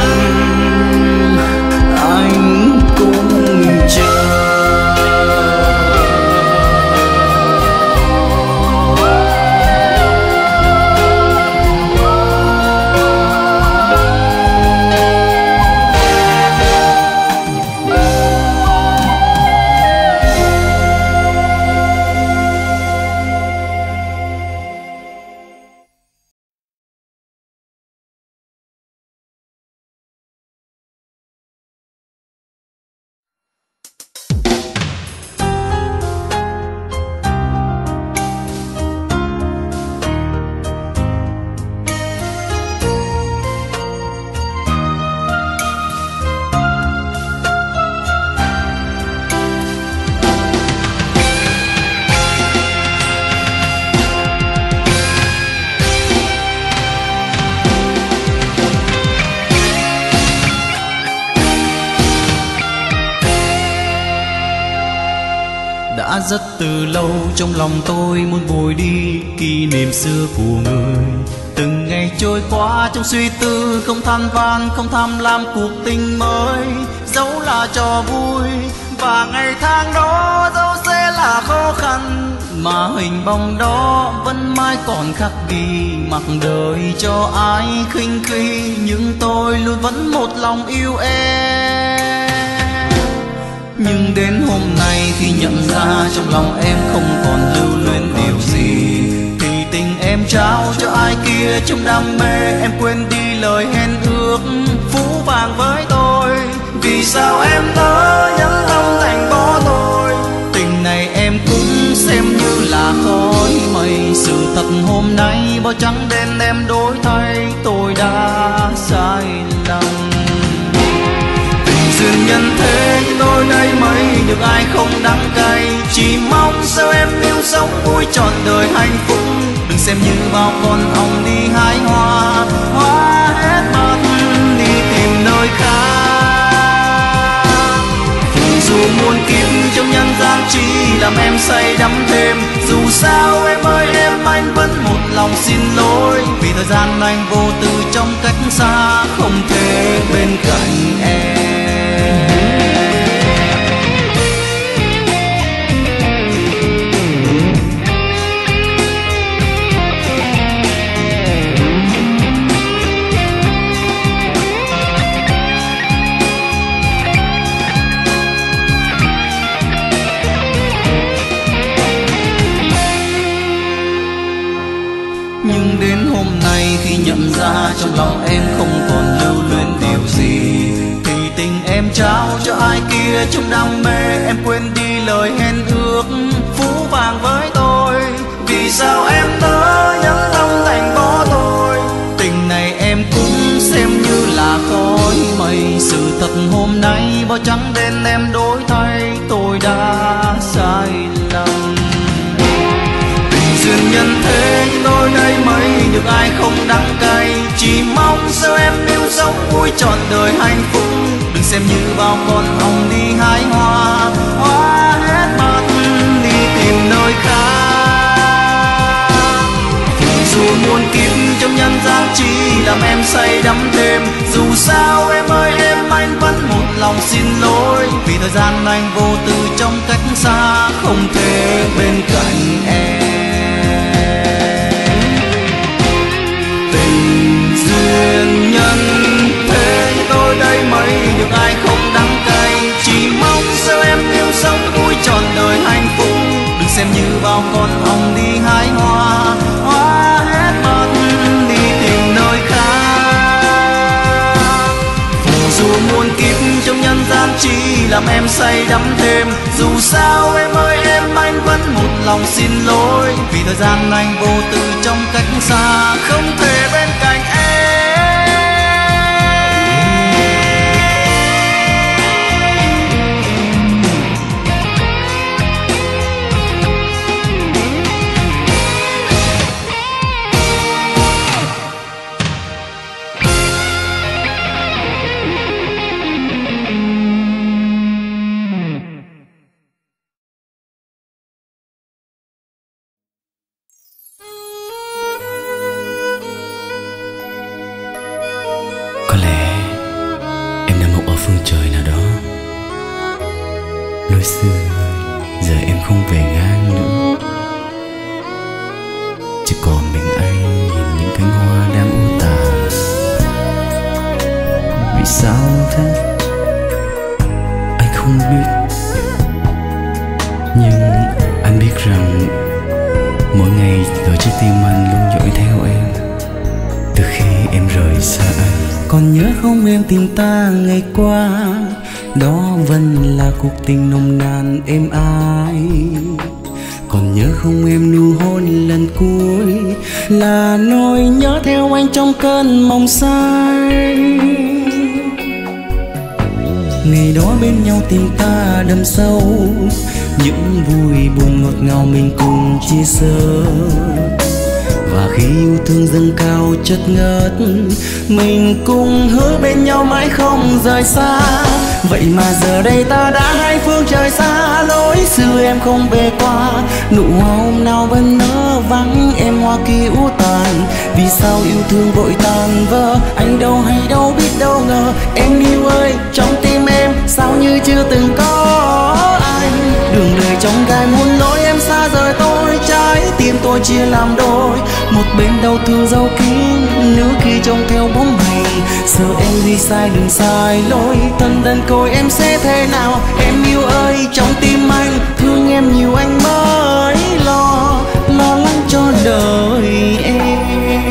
A: anh cũng chờ. Đã rất từ lâu trong lòng tôi muốn vùi đi kỷ niệm xưa của người. Từng ngày trôi qua trong suy tư, không than van không tham lam cuộc tình mới, dẫu là trò vui và ngày tháng đó dẫu sẽ là khó khăn, mà hình bóng đó vẫn mãi còn khắc ghi. Mặc đời cho ai khinh khi, nhưng tôi luôn vẫn một lòng yêu em. Nhưng đến hôm nay khi nhận ra trong lòng em không còn lưu luyến điều gì, thì tình em trao cho ai kia trong đam mê, em quên đi lời hẹn ước phũ phàng với tôi. Vì sao em nỡ nhẫn tâm thành bỏ tôi, tình này em cũng xem như là khói mây. Sự thật hôm nay bao trắng đen em đổi thay, tôi đã sai lầm. Duyên nhân thế đôi đây mấy được ai không đắng cay, chỉ mong sao em yêu sống vui trọn đời hạnh phúc. Đừng xem như bao con ong đi hái hoa, hoa hết mất đi tìm nơi khác. Dù muôn kiếp trong nhân gian chỉ làm em say đắm thêm, dù sao em ơi em anh vẫn một lòng xin lỗi. Vì thời gian anh vô tư trong cách xa, không thể bên cạnh em.
B: trong lòng em không còn lưu luyến điều gì, thì tình em trao cho ai kia trong đam mê. Em quên đi lời hẹn ước phũ phàng với tôi, vì sao em nỡ nhẫn tâm thành bỏ tôi. Tình này em cũng xem như là khói mây, sự thật hôm nay bao trắng đen em đổi thay, tôi đã sai lầm. Tình duyên nhân thế đôi đây mấy được ai không đắng cay, chỉ mong sao em yêu sống vui trọn đời hạnh phúc. Đừng xem như bao con hồng đi hái hoa, hoa hết mắt đi tìm nơi khác. Dù muôn kiếp trong nhân gian chỉ làm em say đắm thêm, dù sao em ơi em anh vẫn một lòng xin lỗi, vì thời gian anh vô tư trong cách xa, không thể bên cạnh em. Tình duyên nhân thế tôi đây mấy được ai không đắng cay, chỉ mong sao em yêu sống vui trọn đời hạnh phúc. Đừng xem như bao con hồng đi hái hoa, hoa hết mất đi tìm nơi khác. Dù muôn kiếp trong nhân gian chỉ làm em say đắm thêm, dù sao em ơi em anh vẫn một lòng xin lỗi, vì thời gian anh vô tư trong cách xa, không thể bên cạnh em.
A: phương trời nào đó. Lối xưa giờ em không về ngang nữa, chỉ còn mình anh nhìn những cánh hoa đang u tàn. Vì sao thế anh không biết, nhưng anh biết rằng mỗi ngày ở trái tim anh luôn dõi theo em từ khi em rời xa anh. Còn nhớ không em tìm ta ngày qua, đó vẫn là cuộc tình nồng nàn êm ái. Còn nhớ không em nụ hôn lần cuối, là nỗi nhớ theo anh trong cơn mộng say. Ngày đó bên nhau tình ta đậm sâu, những vui buồn ngọt ngào mình cùng chia sẻ. Và khi yêu thương dâng cao chất ngất, mình cùng hứa bên nhau mãi không rời xa. Vậy mà giờ đây ta đã hai phương trời xa, lối xưa em không về qua. Nụ hoa hôm nào vẫn nở vắng, em hoa kia u tàn. Vì sao yêu thương vội tàn vỡ, anh đâu hay đâu biết đâu ngờ. Em yêu ơi, trong tim em sao như chưa từng có anh. Đường đời trong gai muôn lối, em xa rời tôi, trái tim tôi chia làm đôi. Một bên đau thương dấu kín, nữ khi trông theo bóng hình. Sợ em đi sai đường sai lối, thân đơn côi em sẽ thế nào. Em yêu ơi, trong tim anh thương em nhiều anh mới lo, lo lắng cho đời em.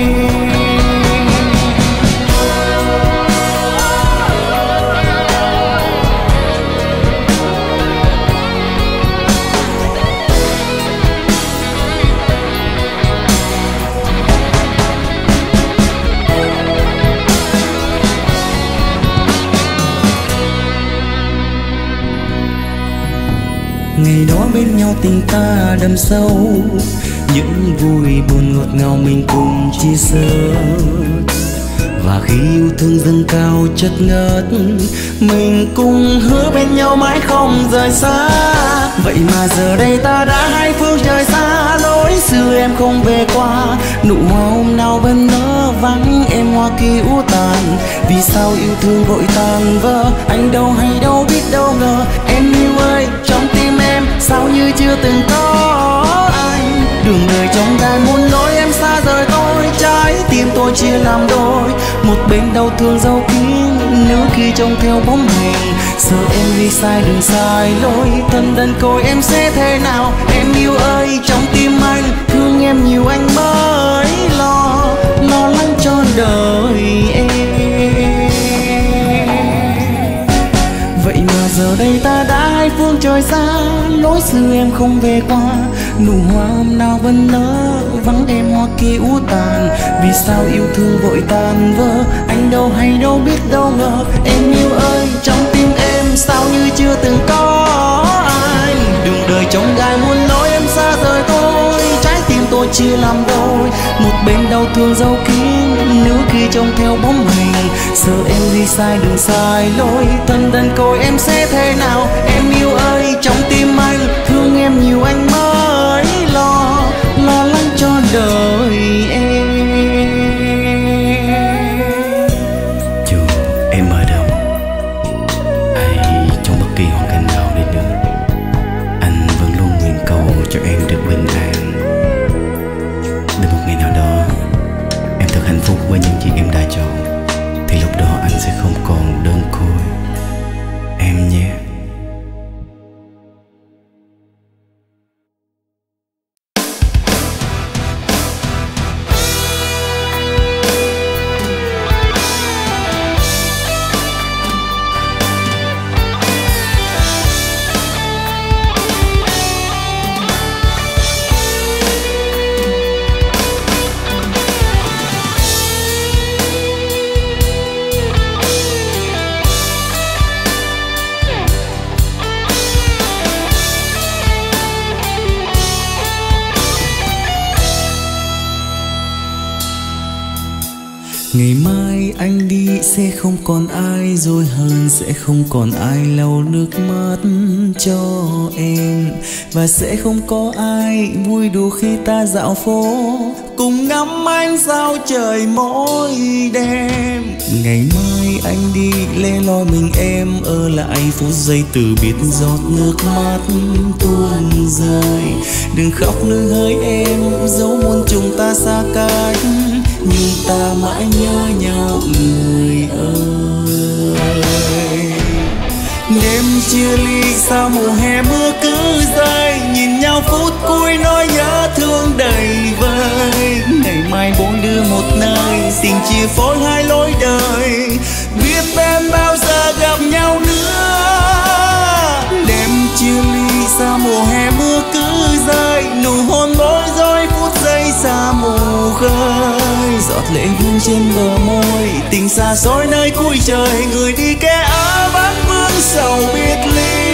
A: Ngày đó bên nhau tình ta đậm sâu, những vui buồn ngọt ngào mình cùng chia sẻ. Và khi yêu thương dâng cao chất ngất, mình cùng hứa bên nhau mãi không rời xa. Vậy mà giờ đây ta đã hai phương trời xa, lối xưa em không về qua. Nụ hoa hôm nào vẫn nở vắng, em hoa kia u tàn. Vì sao yêu thương vội tàn vỡ, anh đâu hay đâu biết đâu ngờ. Em yêu ơi, trong tim em sao như chưa từng có anh. Đường đời trong gai muôn lối, em xa rời tôi, trái tim tôi chia làm đôi. Một bên đau thương dấu kín, nữ khi trông theo bóng hình. Sợ em đi sai đường sai lối, thân đơn côi em sẽ thế nào. Em yêu ơi, trong tim anh thương em nhiều anh mới lo, lo lắng cho đời Giờ đây ta đã hai phương trời xa, lối xưa em không về qua. Nụ hoa hôm nào vẫn nở, vắng em hoa kia úa tàn. Vì sao yêu thương vội tàn vỡ, anh đâu hay đâu biết đâu ngờ. Em yêu ơi, trong tim em sao như chưa từng có ai. Đừng đời trong gai muốn nói em xa rời tôi, trái tim tôi chia làm đôi. Một bên đau thương dấu kín, nữ khi trông theo bóng hình. Sợ em đi sai đường sai lối, thân đơn côi em sẽ thế nào. Em yêu ơi, trong tim anh thương em nhiều anh mới lo, lo lắng cho đời em. Dù em ở đâu hay trong bất kỳ hoàn cảnh nào đi nữa, anh vẫn luôn nguyện cầu cho em được bình an. Đến một ngày nào đó em thật hạnh phúc với những gì em đã chọn, thì lúc đó anh sẽ không còn đơn côi em nhé. Ngày mai anh đi sẽ không còn ai dối hơn, sẽ không còn ai lau nước mắt cho em. Và sẽ không có ai vui đùa khi ta dạo phố, cùng ngắm ánh sao trời mỗi đêm. Ngày mai anh đi lẻ loi mình em ở lại phút giây từ biệt giọt nước mắt tuôn rơi. Đừng khóc nương hỡi em, dẫu muốn chúng ta xa cách, nhưng ta mãi nhớ nhau người ơi. Đêm chia ly sao mùa hè mưa cứ rơi, nhìn nhau phút cuối nỗi nhớ thương đầy vơi. Ngày mai mỗi đứa một nơi, tình chia phối hai lối đời, biết em bao giờ gặp nhau nữa. Đêm chia ly sao mùa hè mưa cứ rơi, nụ hôn bối rối phút giây xa mù khơi. Giọt lệ vương trên bờ môi, tình xa xôi nơi cuối trời, người đi kẻ ở vắng vương sầu biệt ly.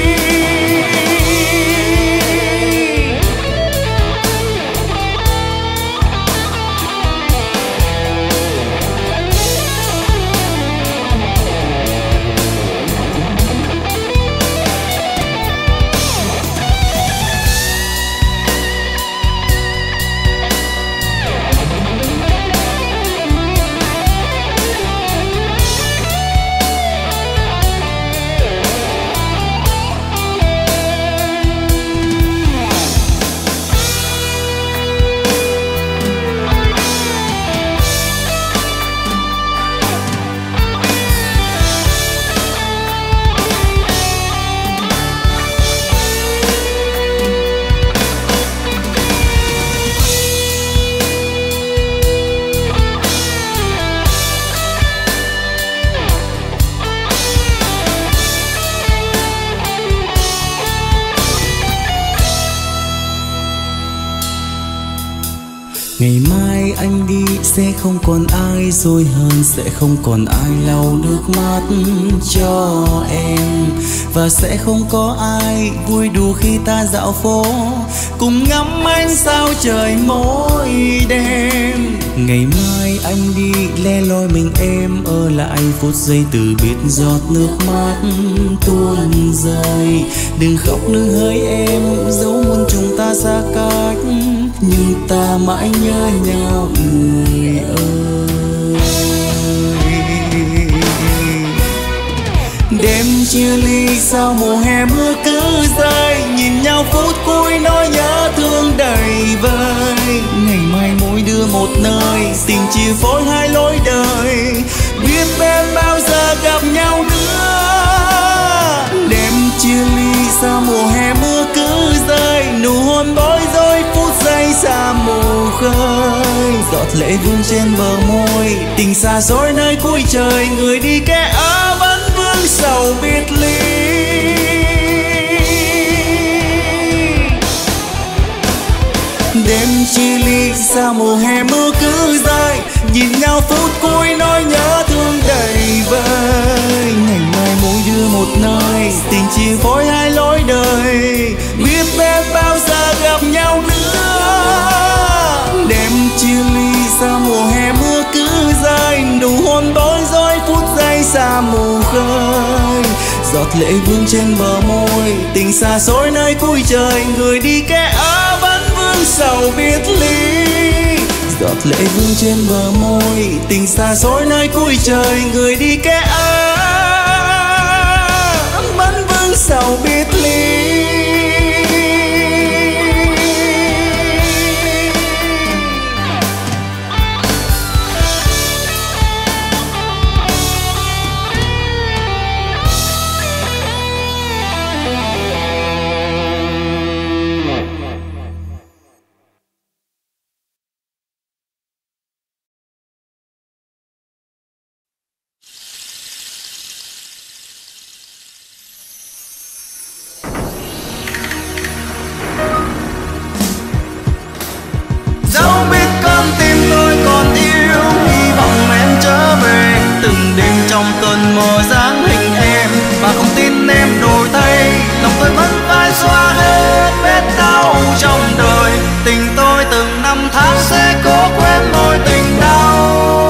A: Ngày mai anh đi sẽ không còn ai dối hơn, sẽ không còn ai lau nước mắt cho em. Và sẽ không có ai vui đùa khi ta dạo phố, cùng ngắm ánh sao trời mỗi đêm. Ngày mai anh đi lẻ loi mình em ở lại phút giây từ biệt giọt nước mắt tuôn rơi. Đừng khóc nương hỡi em, dẫu muốn chúng ta xa cách, nhưng ta mãi nhớ nhau người ơi. Đêm chia ly sao mùa hè mưa cứ rơi, nhìn nhau phút cuối nỗi nhớ thương đầy vơi. Ngày mai mỗi đứa một nơi, tình chia phối hai lối đời, biết em bao giờ gặp nhau nữa. Đêm chia ly sao mùa hè mưa cứ rơi, nụ hôn bối rối phút giây xa mù khơi. Giọt lệ vương trên bờ môi, tình xa xôi nơi cuối trời, người đi kẻ ở vẫn vương sầu biệt ly. chia ly sao mùa hè mưa cứ rơi, nhìn nhau phút cuối nỗi nhớ thương đầy vơi. Ngày mai mỗi đưa một nơi, tình chia phối hai lối đời, biết em bao giờ gặp nhau nữa. Đêm chia ly sao mùa hè mưa cứ rơi, nụ hôn bối rối phút giây xa mù khơi. Giọt lệ vương trên bờ môi, tình xa xôi nơi cuối trời, người đi kẻ ở vẫn vương sầu biệt ly. Giọt lệ vương trên bờ môi, tình xa xôi nơi cuối trời, người đi kẻ ở vẫn vương sầu biệt ly.
B: Trong cơn mơ dáng hình em và không tin em đổi thay, lòng tôi vẫn phải xóa hết vết đau trong đời. Tình tôi từng năm tháng sẽ cố quên mối tình đau.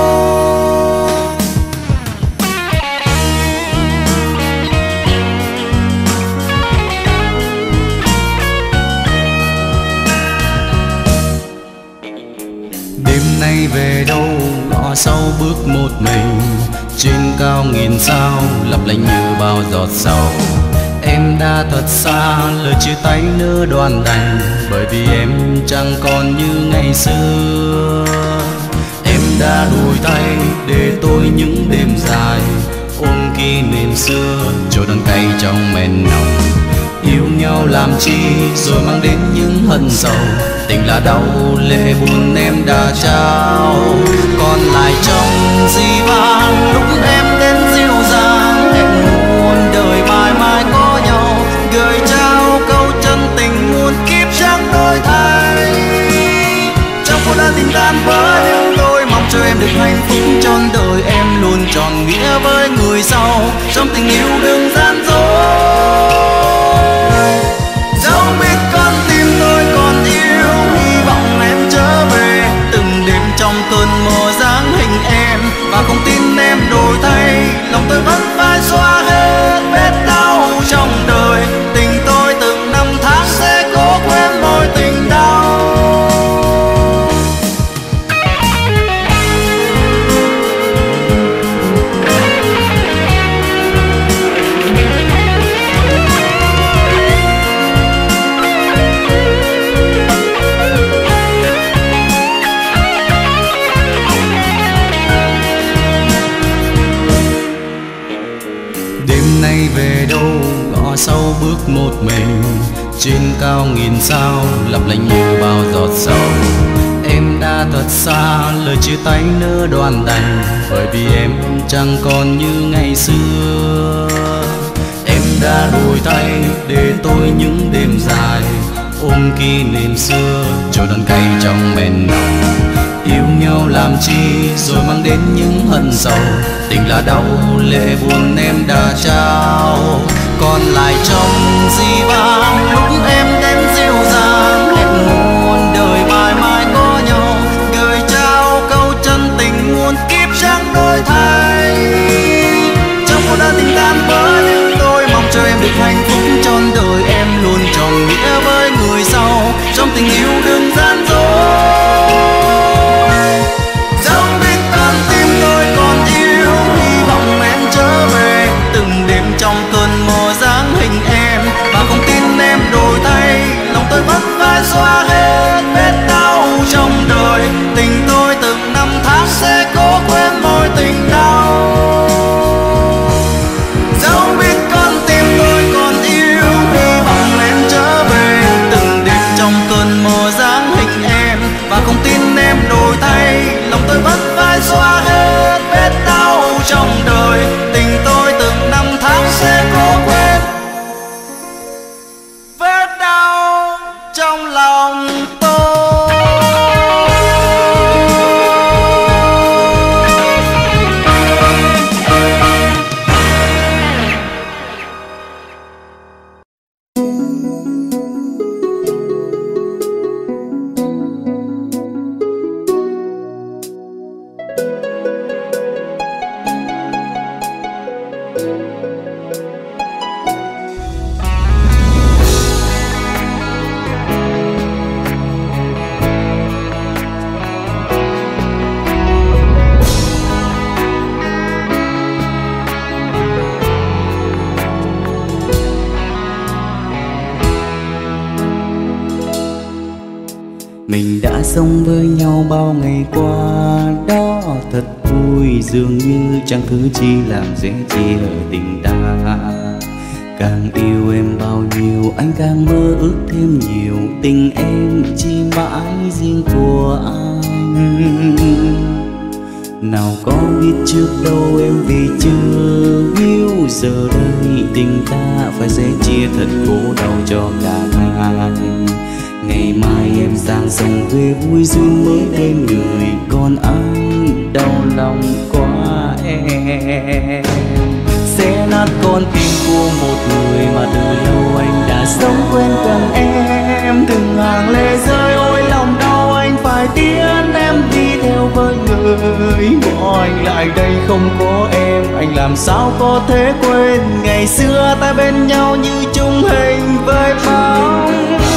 B: Đêm nay về đâu ngõ sau bước một mình, trên cao nghìn sao lấp lánh như bao giọt sầu. Em đã thật xa, lời chia tay nỡ đoan đành, bởi vì em chẳng còn như ngày xưa. Em đã đổi thay để tôi những đêm dài, ôm kỷ niệm xưa trôi đắng cay trong men nồng. Yêu nhau làm chi rồi mang đến những hận sầu, tình là đau lệ buồn em đã trao. Còn lại trong di vang lúc em đến dịu dàng, em muốn đời mãi mãi có nhau, gửi trao câu chân tình muôn kiếp chẳng đổi thay. Trong phút đã tình tan vỡ nhưng tôi mong cho em được hạnh phúc trọn đời, em luôn tròn nghĩa với người sau trong tình yêu đừng gian dối. Dẫu biết con tim tôi còn yêu, hy vọng em trở về. Từng đêm trong cơn mơ dáng hình em và không tin em đổi thay, lòng tôi vẫn phải xóa hết vết đau trong đời. Tình tôi từng năm tháng sẽ cố quên mối tình đau. Về đâu ngõ sau bước một mình, trên cao nghìn sao lấp lánh như bao giọt sầu. Em đã thật xa, lời chia tay nỡ đoan đành, bởi vì em chẳng còn như ngày xưa. Em đã đổi thay để tôi những đêm dài, ôm kỷ niệm xưa trôi đắng cay trong men nồng. Yêu nhau làm chi rồi mang đến những hận sầu, tình là đau lệ buồn em đã trao. Còn lại trong di vang lúc em đến dịu dàng, em muốn đời mãi mãi có nhau, gửi trao câu chân tình muôn kiếp chẳng đổi thay. Trong phút đã tình tan vỡ nhưng tôi mong cho em được hạnh phúc trọn đời, em luôn tròn nghĩa với người sau trong tình yêu đừng gian dối. Trong cơn mơ dáng hình em và không tin em đổi thay, lòng tôi vẫn phải xóa hết vết đau trong đời. Tình tôi từng năm tháng sẽ cố quên mối tình đau. Dẫu biết con tim tôi còn yêu, hy vọng em trở về. Từng đêm trong cơn mơ dáng hình em và không tin em đổi thay, lòng tôi vẫn phải xóa hết vết đau trong đời. Tình tôi từng năm tháng sẽ cố quên vết đau trong lòng.
A: đã sống với nhau bao ngày qua, đó thật vui dường như chẳng thứ chi làm dễ chia tình ta. Càng yêu em bao nhiêu anh càng mơ ước thêm nhiều, tình em chỉ mãi riêng của anh. Nào có biết trước đâu em vì chưa yêu, giờ đây tình ta phải sẽ chia thật khổ đau cho cả hai. Ngày mai em sang sông về vui duyên mới bên người, còn anh đau lòng quá em. Sẽ nát con tim của một người mà từ lâu anh đã sống quên gần em. Từng hàng lệ rơi ôi lòng đau anh phải tiến em đi theo với người. Bỏ anh lại đây không có em, anh làm sao có thể quên ngày xưa ta bên nhau như chung hình với bóng.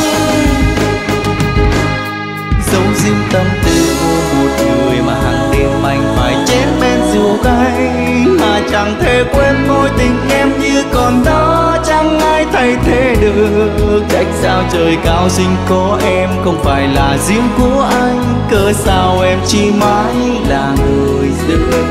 A: Dấu riêng tâm tư của một người mà hàng đêm anh phải chén bên rượu cay, mà chẳng thể quên mối tình em như còn đó, chẳng ai thay thế được. Trách sao trời cao sinh có em không phải là riêng của anh, cớ sao em chỉ mãi là người dưng.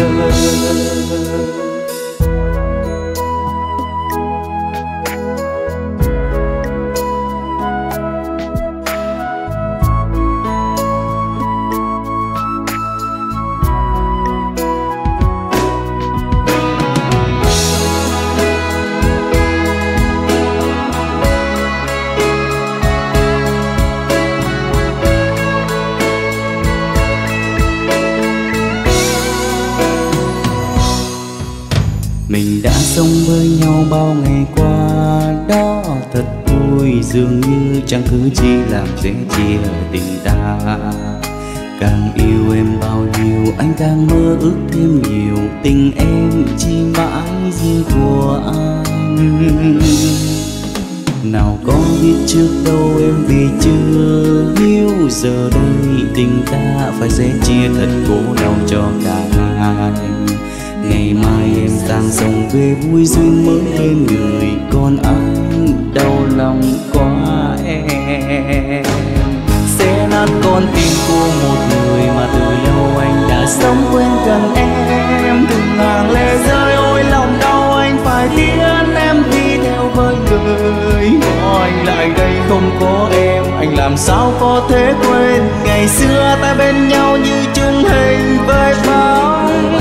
A: Mình đã sống với nhau bao ngày qua, đó thật vui dường như chẳng thứ chi làm dễ chia tình ta. Càng yêu em bao nhiêu anh càng mơ ước thêm nhiều, tình em chỉ mãi riêng của anh. Nào có biết trước đâu em vì chưa yêu, giờ đây tình ta phải sẽ chia thật khổ đau cho cả hai. Ngày mai em sang sông về vui duyên mới bên người, còn anh đau lòng quá em. Sẽ nát con tim của một người mà từ lâu anh đã sống quên gần em. Từng hàng lệ rơi ôi lòng đau anh phải tiến em đi theo với người. Bỏ anh lại đây không có em, anh làm sao có thể quên ngày xưa ta bên nhau như chung hình với bóng.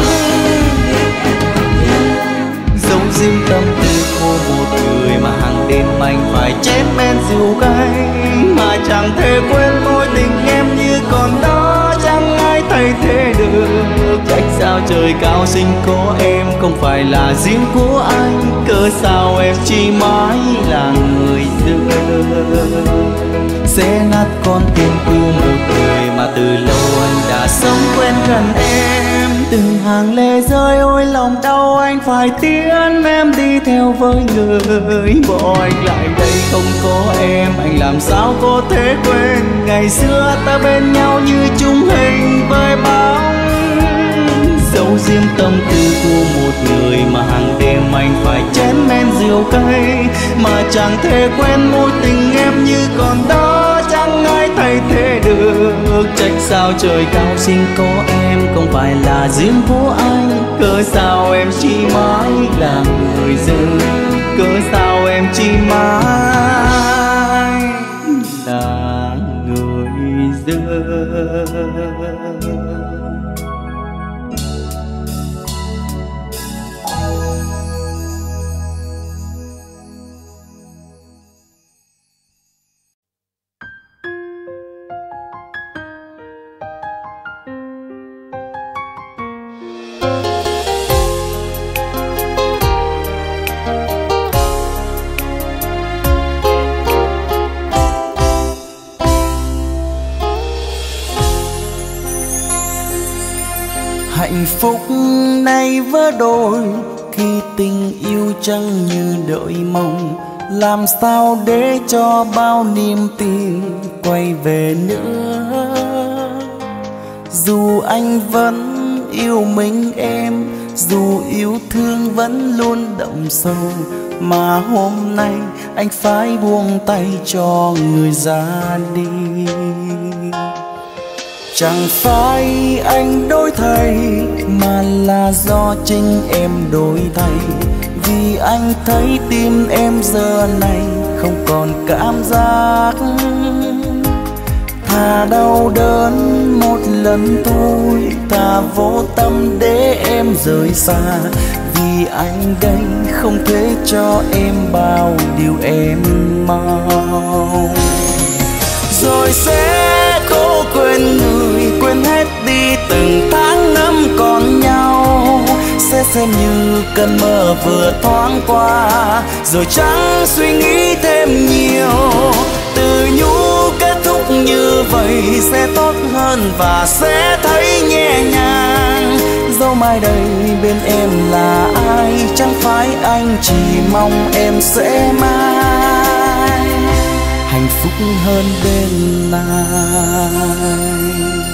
A: Dấu riêng tâm tư của một người mà hàng đêm anh phải chén men rượu cay, mà chẳng thể quên mối tình em như còn đó, chẳng ai thay thế được. Trách sao trời cao sinh có em không phải là riêng của anh, cớ sao em chỉ mãi là người dưng. Sẽ nát con tim của một người mà từ lâu anh đã sống quên gần em. Từng hàng lệ rơi ôi lòng đau anh phải tiến em đi theo với người. Bỏ anh lại đây không có em, anh làm sao có thể quên ngày xưa ta bên nhau như chung hình với bóng. Dấu riêng tâm tư của một người mà hàng đêm anh phải chén men rượu cay, mà chẳng thể quên mối tình em như còn đó, chẳng ai thay thế được. Trách sao trời cao sinh có em không phải là riêng của anh, cớ sao em chỉ mãi là người dưng. Cớ sao em chỉ mãi là người dưng. Hạnh phúc này vỡ đôi khi tình yêu chẳng như đợi mong, làm sao để cho bao niềm tin quay về nữa. Dù anh vẫn yêu mình em, dù yêu thương vẫn luôn đậm sâu, mà hôm nay anh phải buông tay cho người ra đi. Chẳng phải anh đổi thay mà là do chính em đổi thay. Vì anh thấy tim em giờ này không còn cảm giác. Thà đau đớn một lần thôi, thà vô tâm để em rời xa. Vì anh đây không thể cho em bao điều em mong. Rồi sẽ cố quên người, quên hết đi từng tháng năm còn nhau. Sẽ xem như cơn mơ vừa thoáng qua, rồi chẳng suy nghĩ thêm nhiều. Từ nhũ kết thúc như vậy sẽ tốt hơn và sẽ thấy nhẹ nhàng. Dẫu mai đây bên em là ai, chẳng phải anh chỉ mong em sẽ mãi hạnh phúc hơn bên này.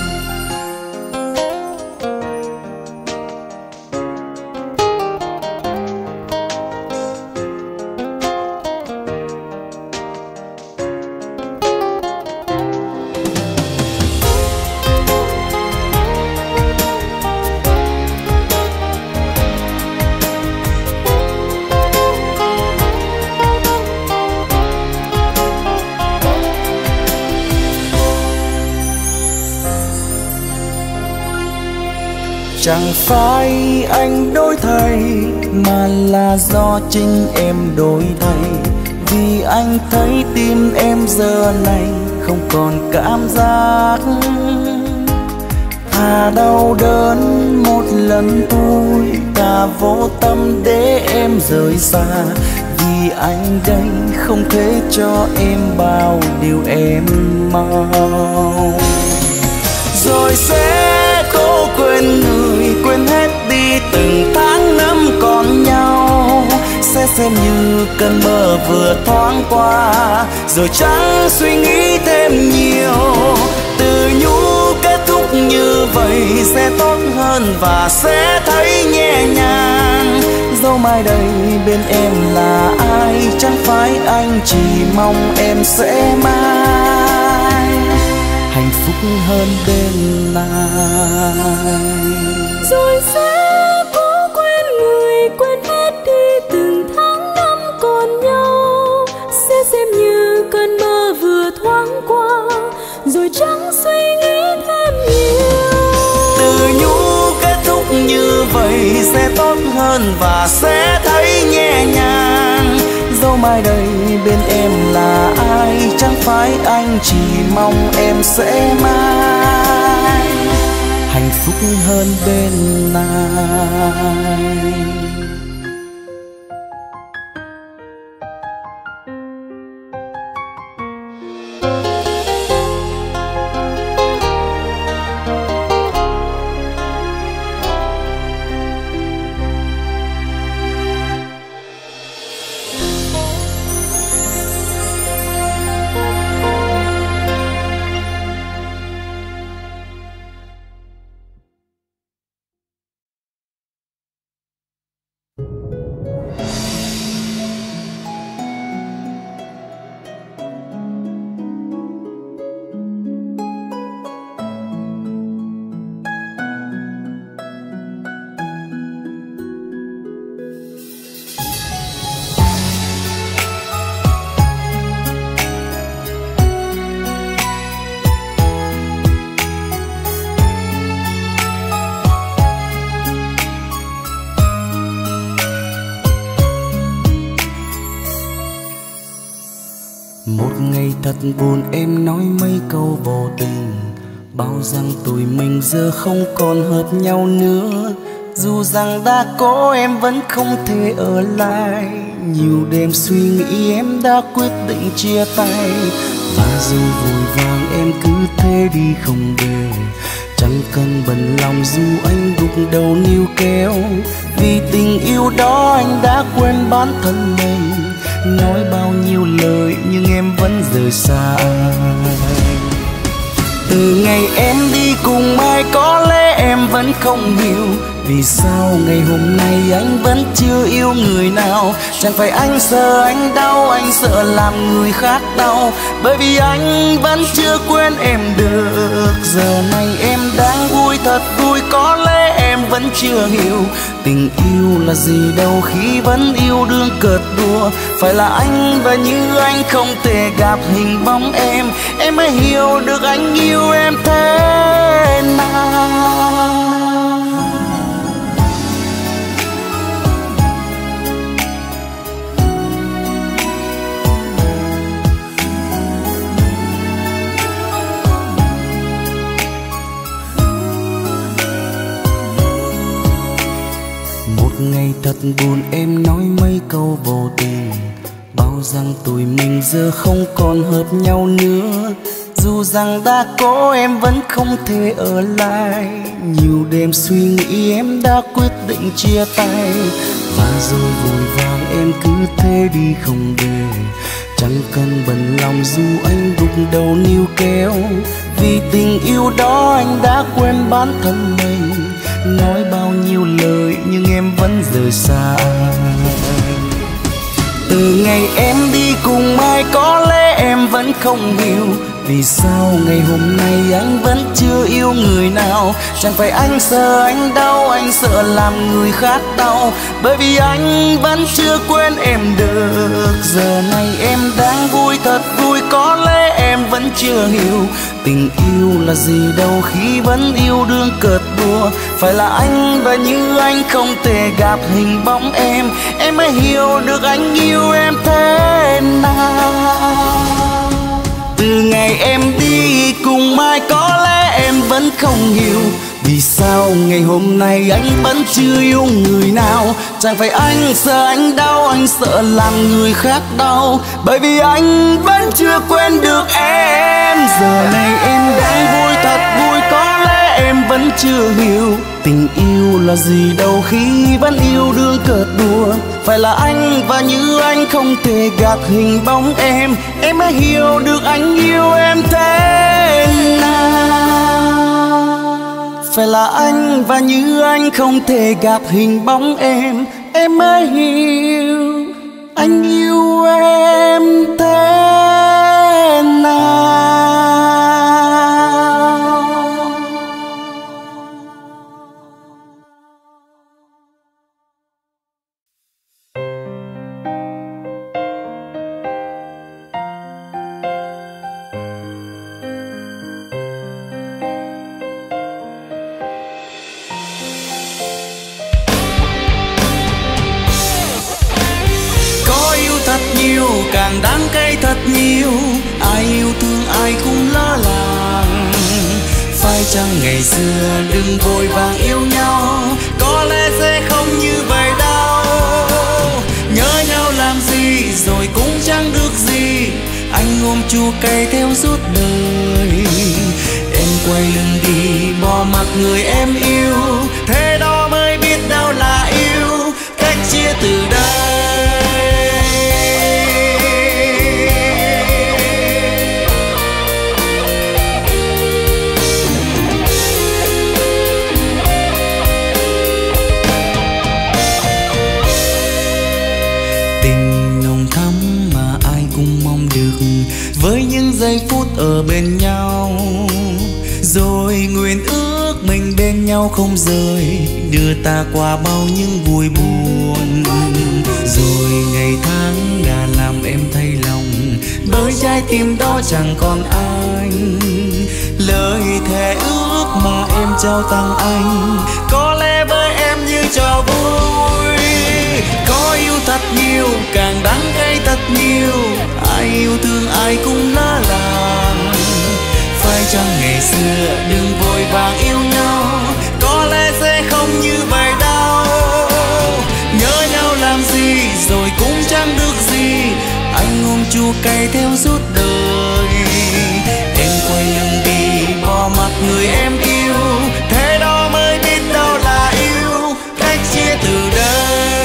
A: Chẳng phải anh đổi thay mà là do chính em đổi thay. Vì anh thấy tim em giờ này không còn cảm giác. Thà đau đớn một lần thôi, thà vô tâm để em rời xa. Vì anh đây không thể cho em bao điều em mong. Rồi sẽ cố quên người, quên hết đi từng tháng năm còn nhau. Sẽ xem như cơn mơ vừa thoáng qua, rồi chẳng suy nghĩ thêm nhiều. Từ nhũ kết thúc như vậy sẽ tốt hơn và sẽ thấy nhẹ nhàng. Dẫu mai đây bên em là ai, chẳng phải anh chỉ mong em sẽ mãi hạnh phúc hơn bên này.
C: Rồi sẽ cố quên người, quên hết đi từng tháng năm còn nhau. Sẽ xem như cơn mơ vừa thoáng qua, rồi chẳng suy nghĩ thêm nhiều.
A: Từ nhũ kết thúc như vậy sẽ tốt hơn và sẽ thấy nhẹ nhàng. Dẫu mai đây bên em là ai, chẳng phải anh chỉ mong em sẽ mãi hạnh phúc hơn bên này. Một ngày thật buồn em nói mấy câu vô tình, bao rằng tụi mình giờ không còn hợp nhau nữa. Dù rằng đã có em vẫn không thể ở lại, nhiều đêm suy nghĩ em đã quyết định chia tay. Và rồi vội vàng em cứ thế đi không về, chẳng cần bận lòng dù anh gục đầu níu kéo. Vì tình yêu đó anh đã quên bản thân mình, nói bao nhiêu lời nhưng em vẫn rời xa. Từ ngày em đi cùng ai có lẽ em vẫn không hiểu, Vì sao ngày hôm nay anh vẫn chưa yêu người nào? Chẳng phải anh sợ anh đau, anh sợ làm người khác đau, bởi vì anh vẫn chưa quên em được. Giờ này em đang vui thật vui, có lẽ em vẫn chưa hiểu tình yêu là gì đâu khi vẫn yêu đương cợt đùa. Phải là anh và như anh không thể gặp hình bóng em, em mới hiểu được anh yêu em thế nào. Ngày thật buồn em nói mấy câu vô tình, bao rằng tụi mình giờ không còn hợp nhau nữa. Dù rằng đã có em vẫn không thể ở lại, nhiều đêm suy nghĩ em đã quyết định chia tay. Và rồi vội vàng em cứ thế đi không về, chẳng cần bận lòng dù anh gục đầu níu kéo. Vì tình yêu đó anh đã quên bản thân mình, nói bao nhiêu lời nhưng em vẫn rời xa. Từ ngày em đi cùng ai có lẽ em vẫn không hiểu vì sao ngày hôm nay anh vẫn chưa yêu người nào. Chẳng phải anh sợ anh đau, anh sợ làm người khác đau, bởi vì anh vẫn chưa quên em được. Giờ này em đang vui thật vui, có lẽ em vẫn chưa hiểu tình yêu là gì đâu khi vẫn yêu đương cợt đùa. Phải là anh và như anh không thể gặp hình bóng em, em mới hiểu được anh yêu em thế nào. Từ ngày em đi cùng ai có lẽ em vẫn không hiểu vì sao ngày hôm nay anh vẫn chưa yêu người nào. Chẳng phải anh sợ anh đau, anh sợ làm người khác đau, bởi vì anh vẫn chưa quên được em. Giờ này em đang vui thật vui, có lẽ em vẫn chưa hiểu tình yêu là gì đâu khi vẫn yêu đương cợt đùa. Phải là anh và như anh không thể gạt hình bóng em, em mới hiểu được anh yêu em thế nào. Phải là anh và như anh không thể gạt hình bóng em, em mới hiểu anh yêu em thế nào. Càng đáng cay thật nhiều, ai yêu thương ai cũng lo lắng. Phải chăng ngày xưa đừng vội vàng yêu nhau, có lẽ sẽ không như vậy đâu. Nhớ nhau làm gì rồi cũng chẳng được gì, anh ôm chua cay theo suốt đời. Em quay lưng đi bỏ mặc người em yêu, thế đó mới biết đâu là yêu. Cách chia từ đây với những giây phút ở bên nhau, rồi nguyện ước mình bên nhau không rời, đưa ta qua bao những vui buồn. Rồi ngày tháng đã làm em thay lòng, bởi trái tim đó chẳng còn anh. Lời thề ước mà em trao tặng anh, có lẽ với em như trò vui. Có yêu thật nhiều, càng đắng cay thật nhiều, ai yêu thương ai cũng lá làng. Phải chăng ngày xưa đừng vội vàng yêu nhau, có lẽ sẽ không như vậy đâu. Nhớ nhau làm gì rồi cũng chẳng được gì, anh ôm chua cay theo suốt đời. Em quay lưng đi bỏ mặc người em yêu, thế đó mới biết đâu là yêu. Cách chia từ đây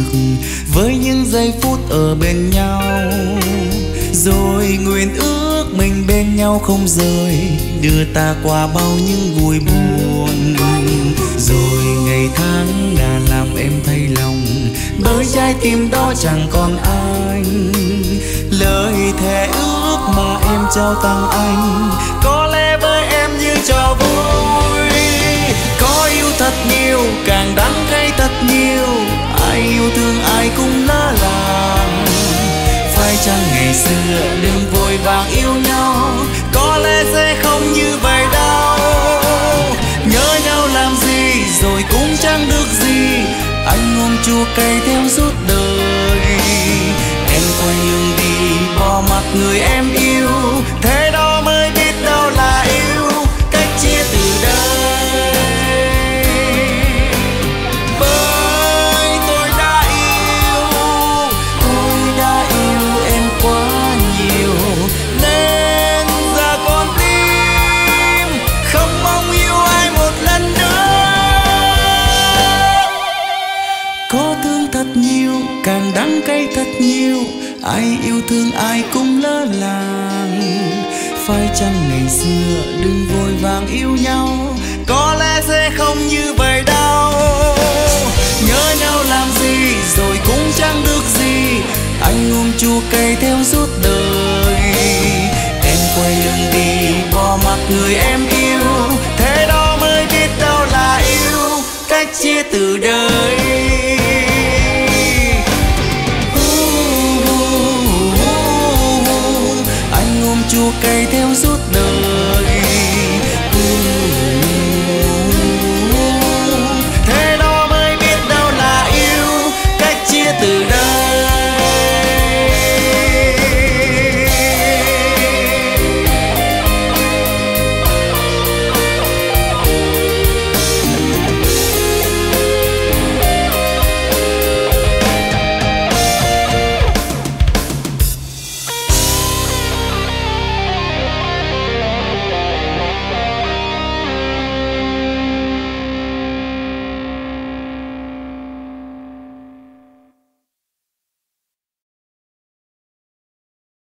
A: được với những giây phút ở bên nhau, rồi nguyện ước mình bên nhau không rời, đưa ta qua bao những vui buồn. Rồi ngày tháng đã làm em thay lòng, bởi trái tim đó chẳng còn anh. Lời thề ước mà em trao tặng anh, có lẽ với em như trò vui. Có yêu thật nhiều, càng đắng cay thật nhiều, ai yêu thương ai cũng lỡ làng. Phải chăng ngày xưa đừng vội vàng yêu nhau, có lẽ sẽ không như vậy đâu. Nhớ nhau làm gì rồi cũng chẳng được gì, anh ôm chua cay theo suốt đời. Em quay lưng đi bỏ mặc người em yêu, thế đó mới biết đâu là yêu, cách chia từ đây. Bởi tôi đã yêu, tôi đã yêu em quá nhiều, nên giờ con tim không mong yêu ai một lần nữa. Có thương thật nhiều, càng đắng cay thật nhiều, ai yêu thương ai cũng lỡ làng. Phải chăng ngày xưa đừng vội vàng yêu nhau, có lẽ sẽ không như vậy đâu. Nhớ nhau làm gì rồi cũng chẳng được gì, anh ôm chua cay theo suốt đời. Em quay lưng đi bỏ mặc người em yêu, thế đó mới biết đâu là yêu, cách chia từ đời. Chua cay theo suốt đời.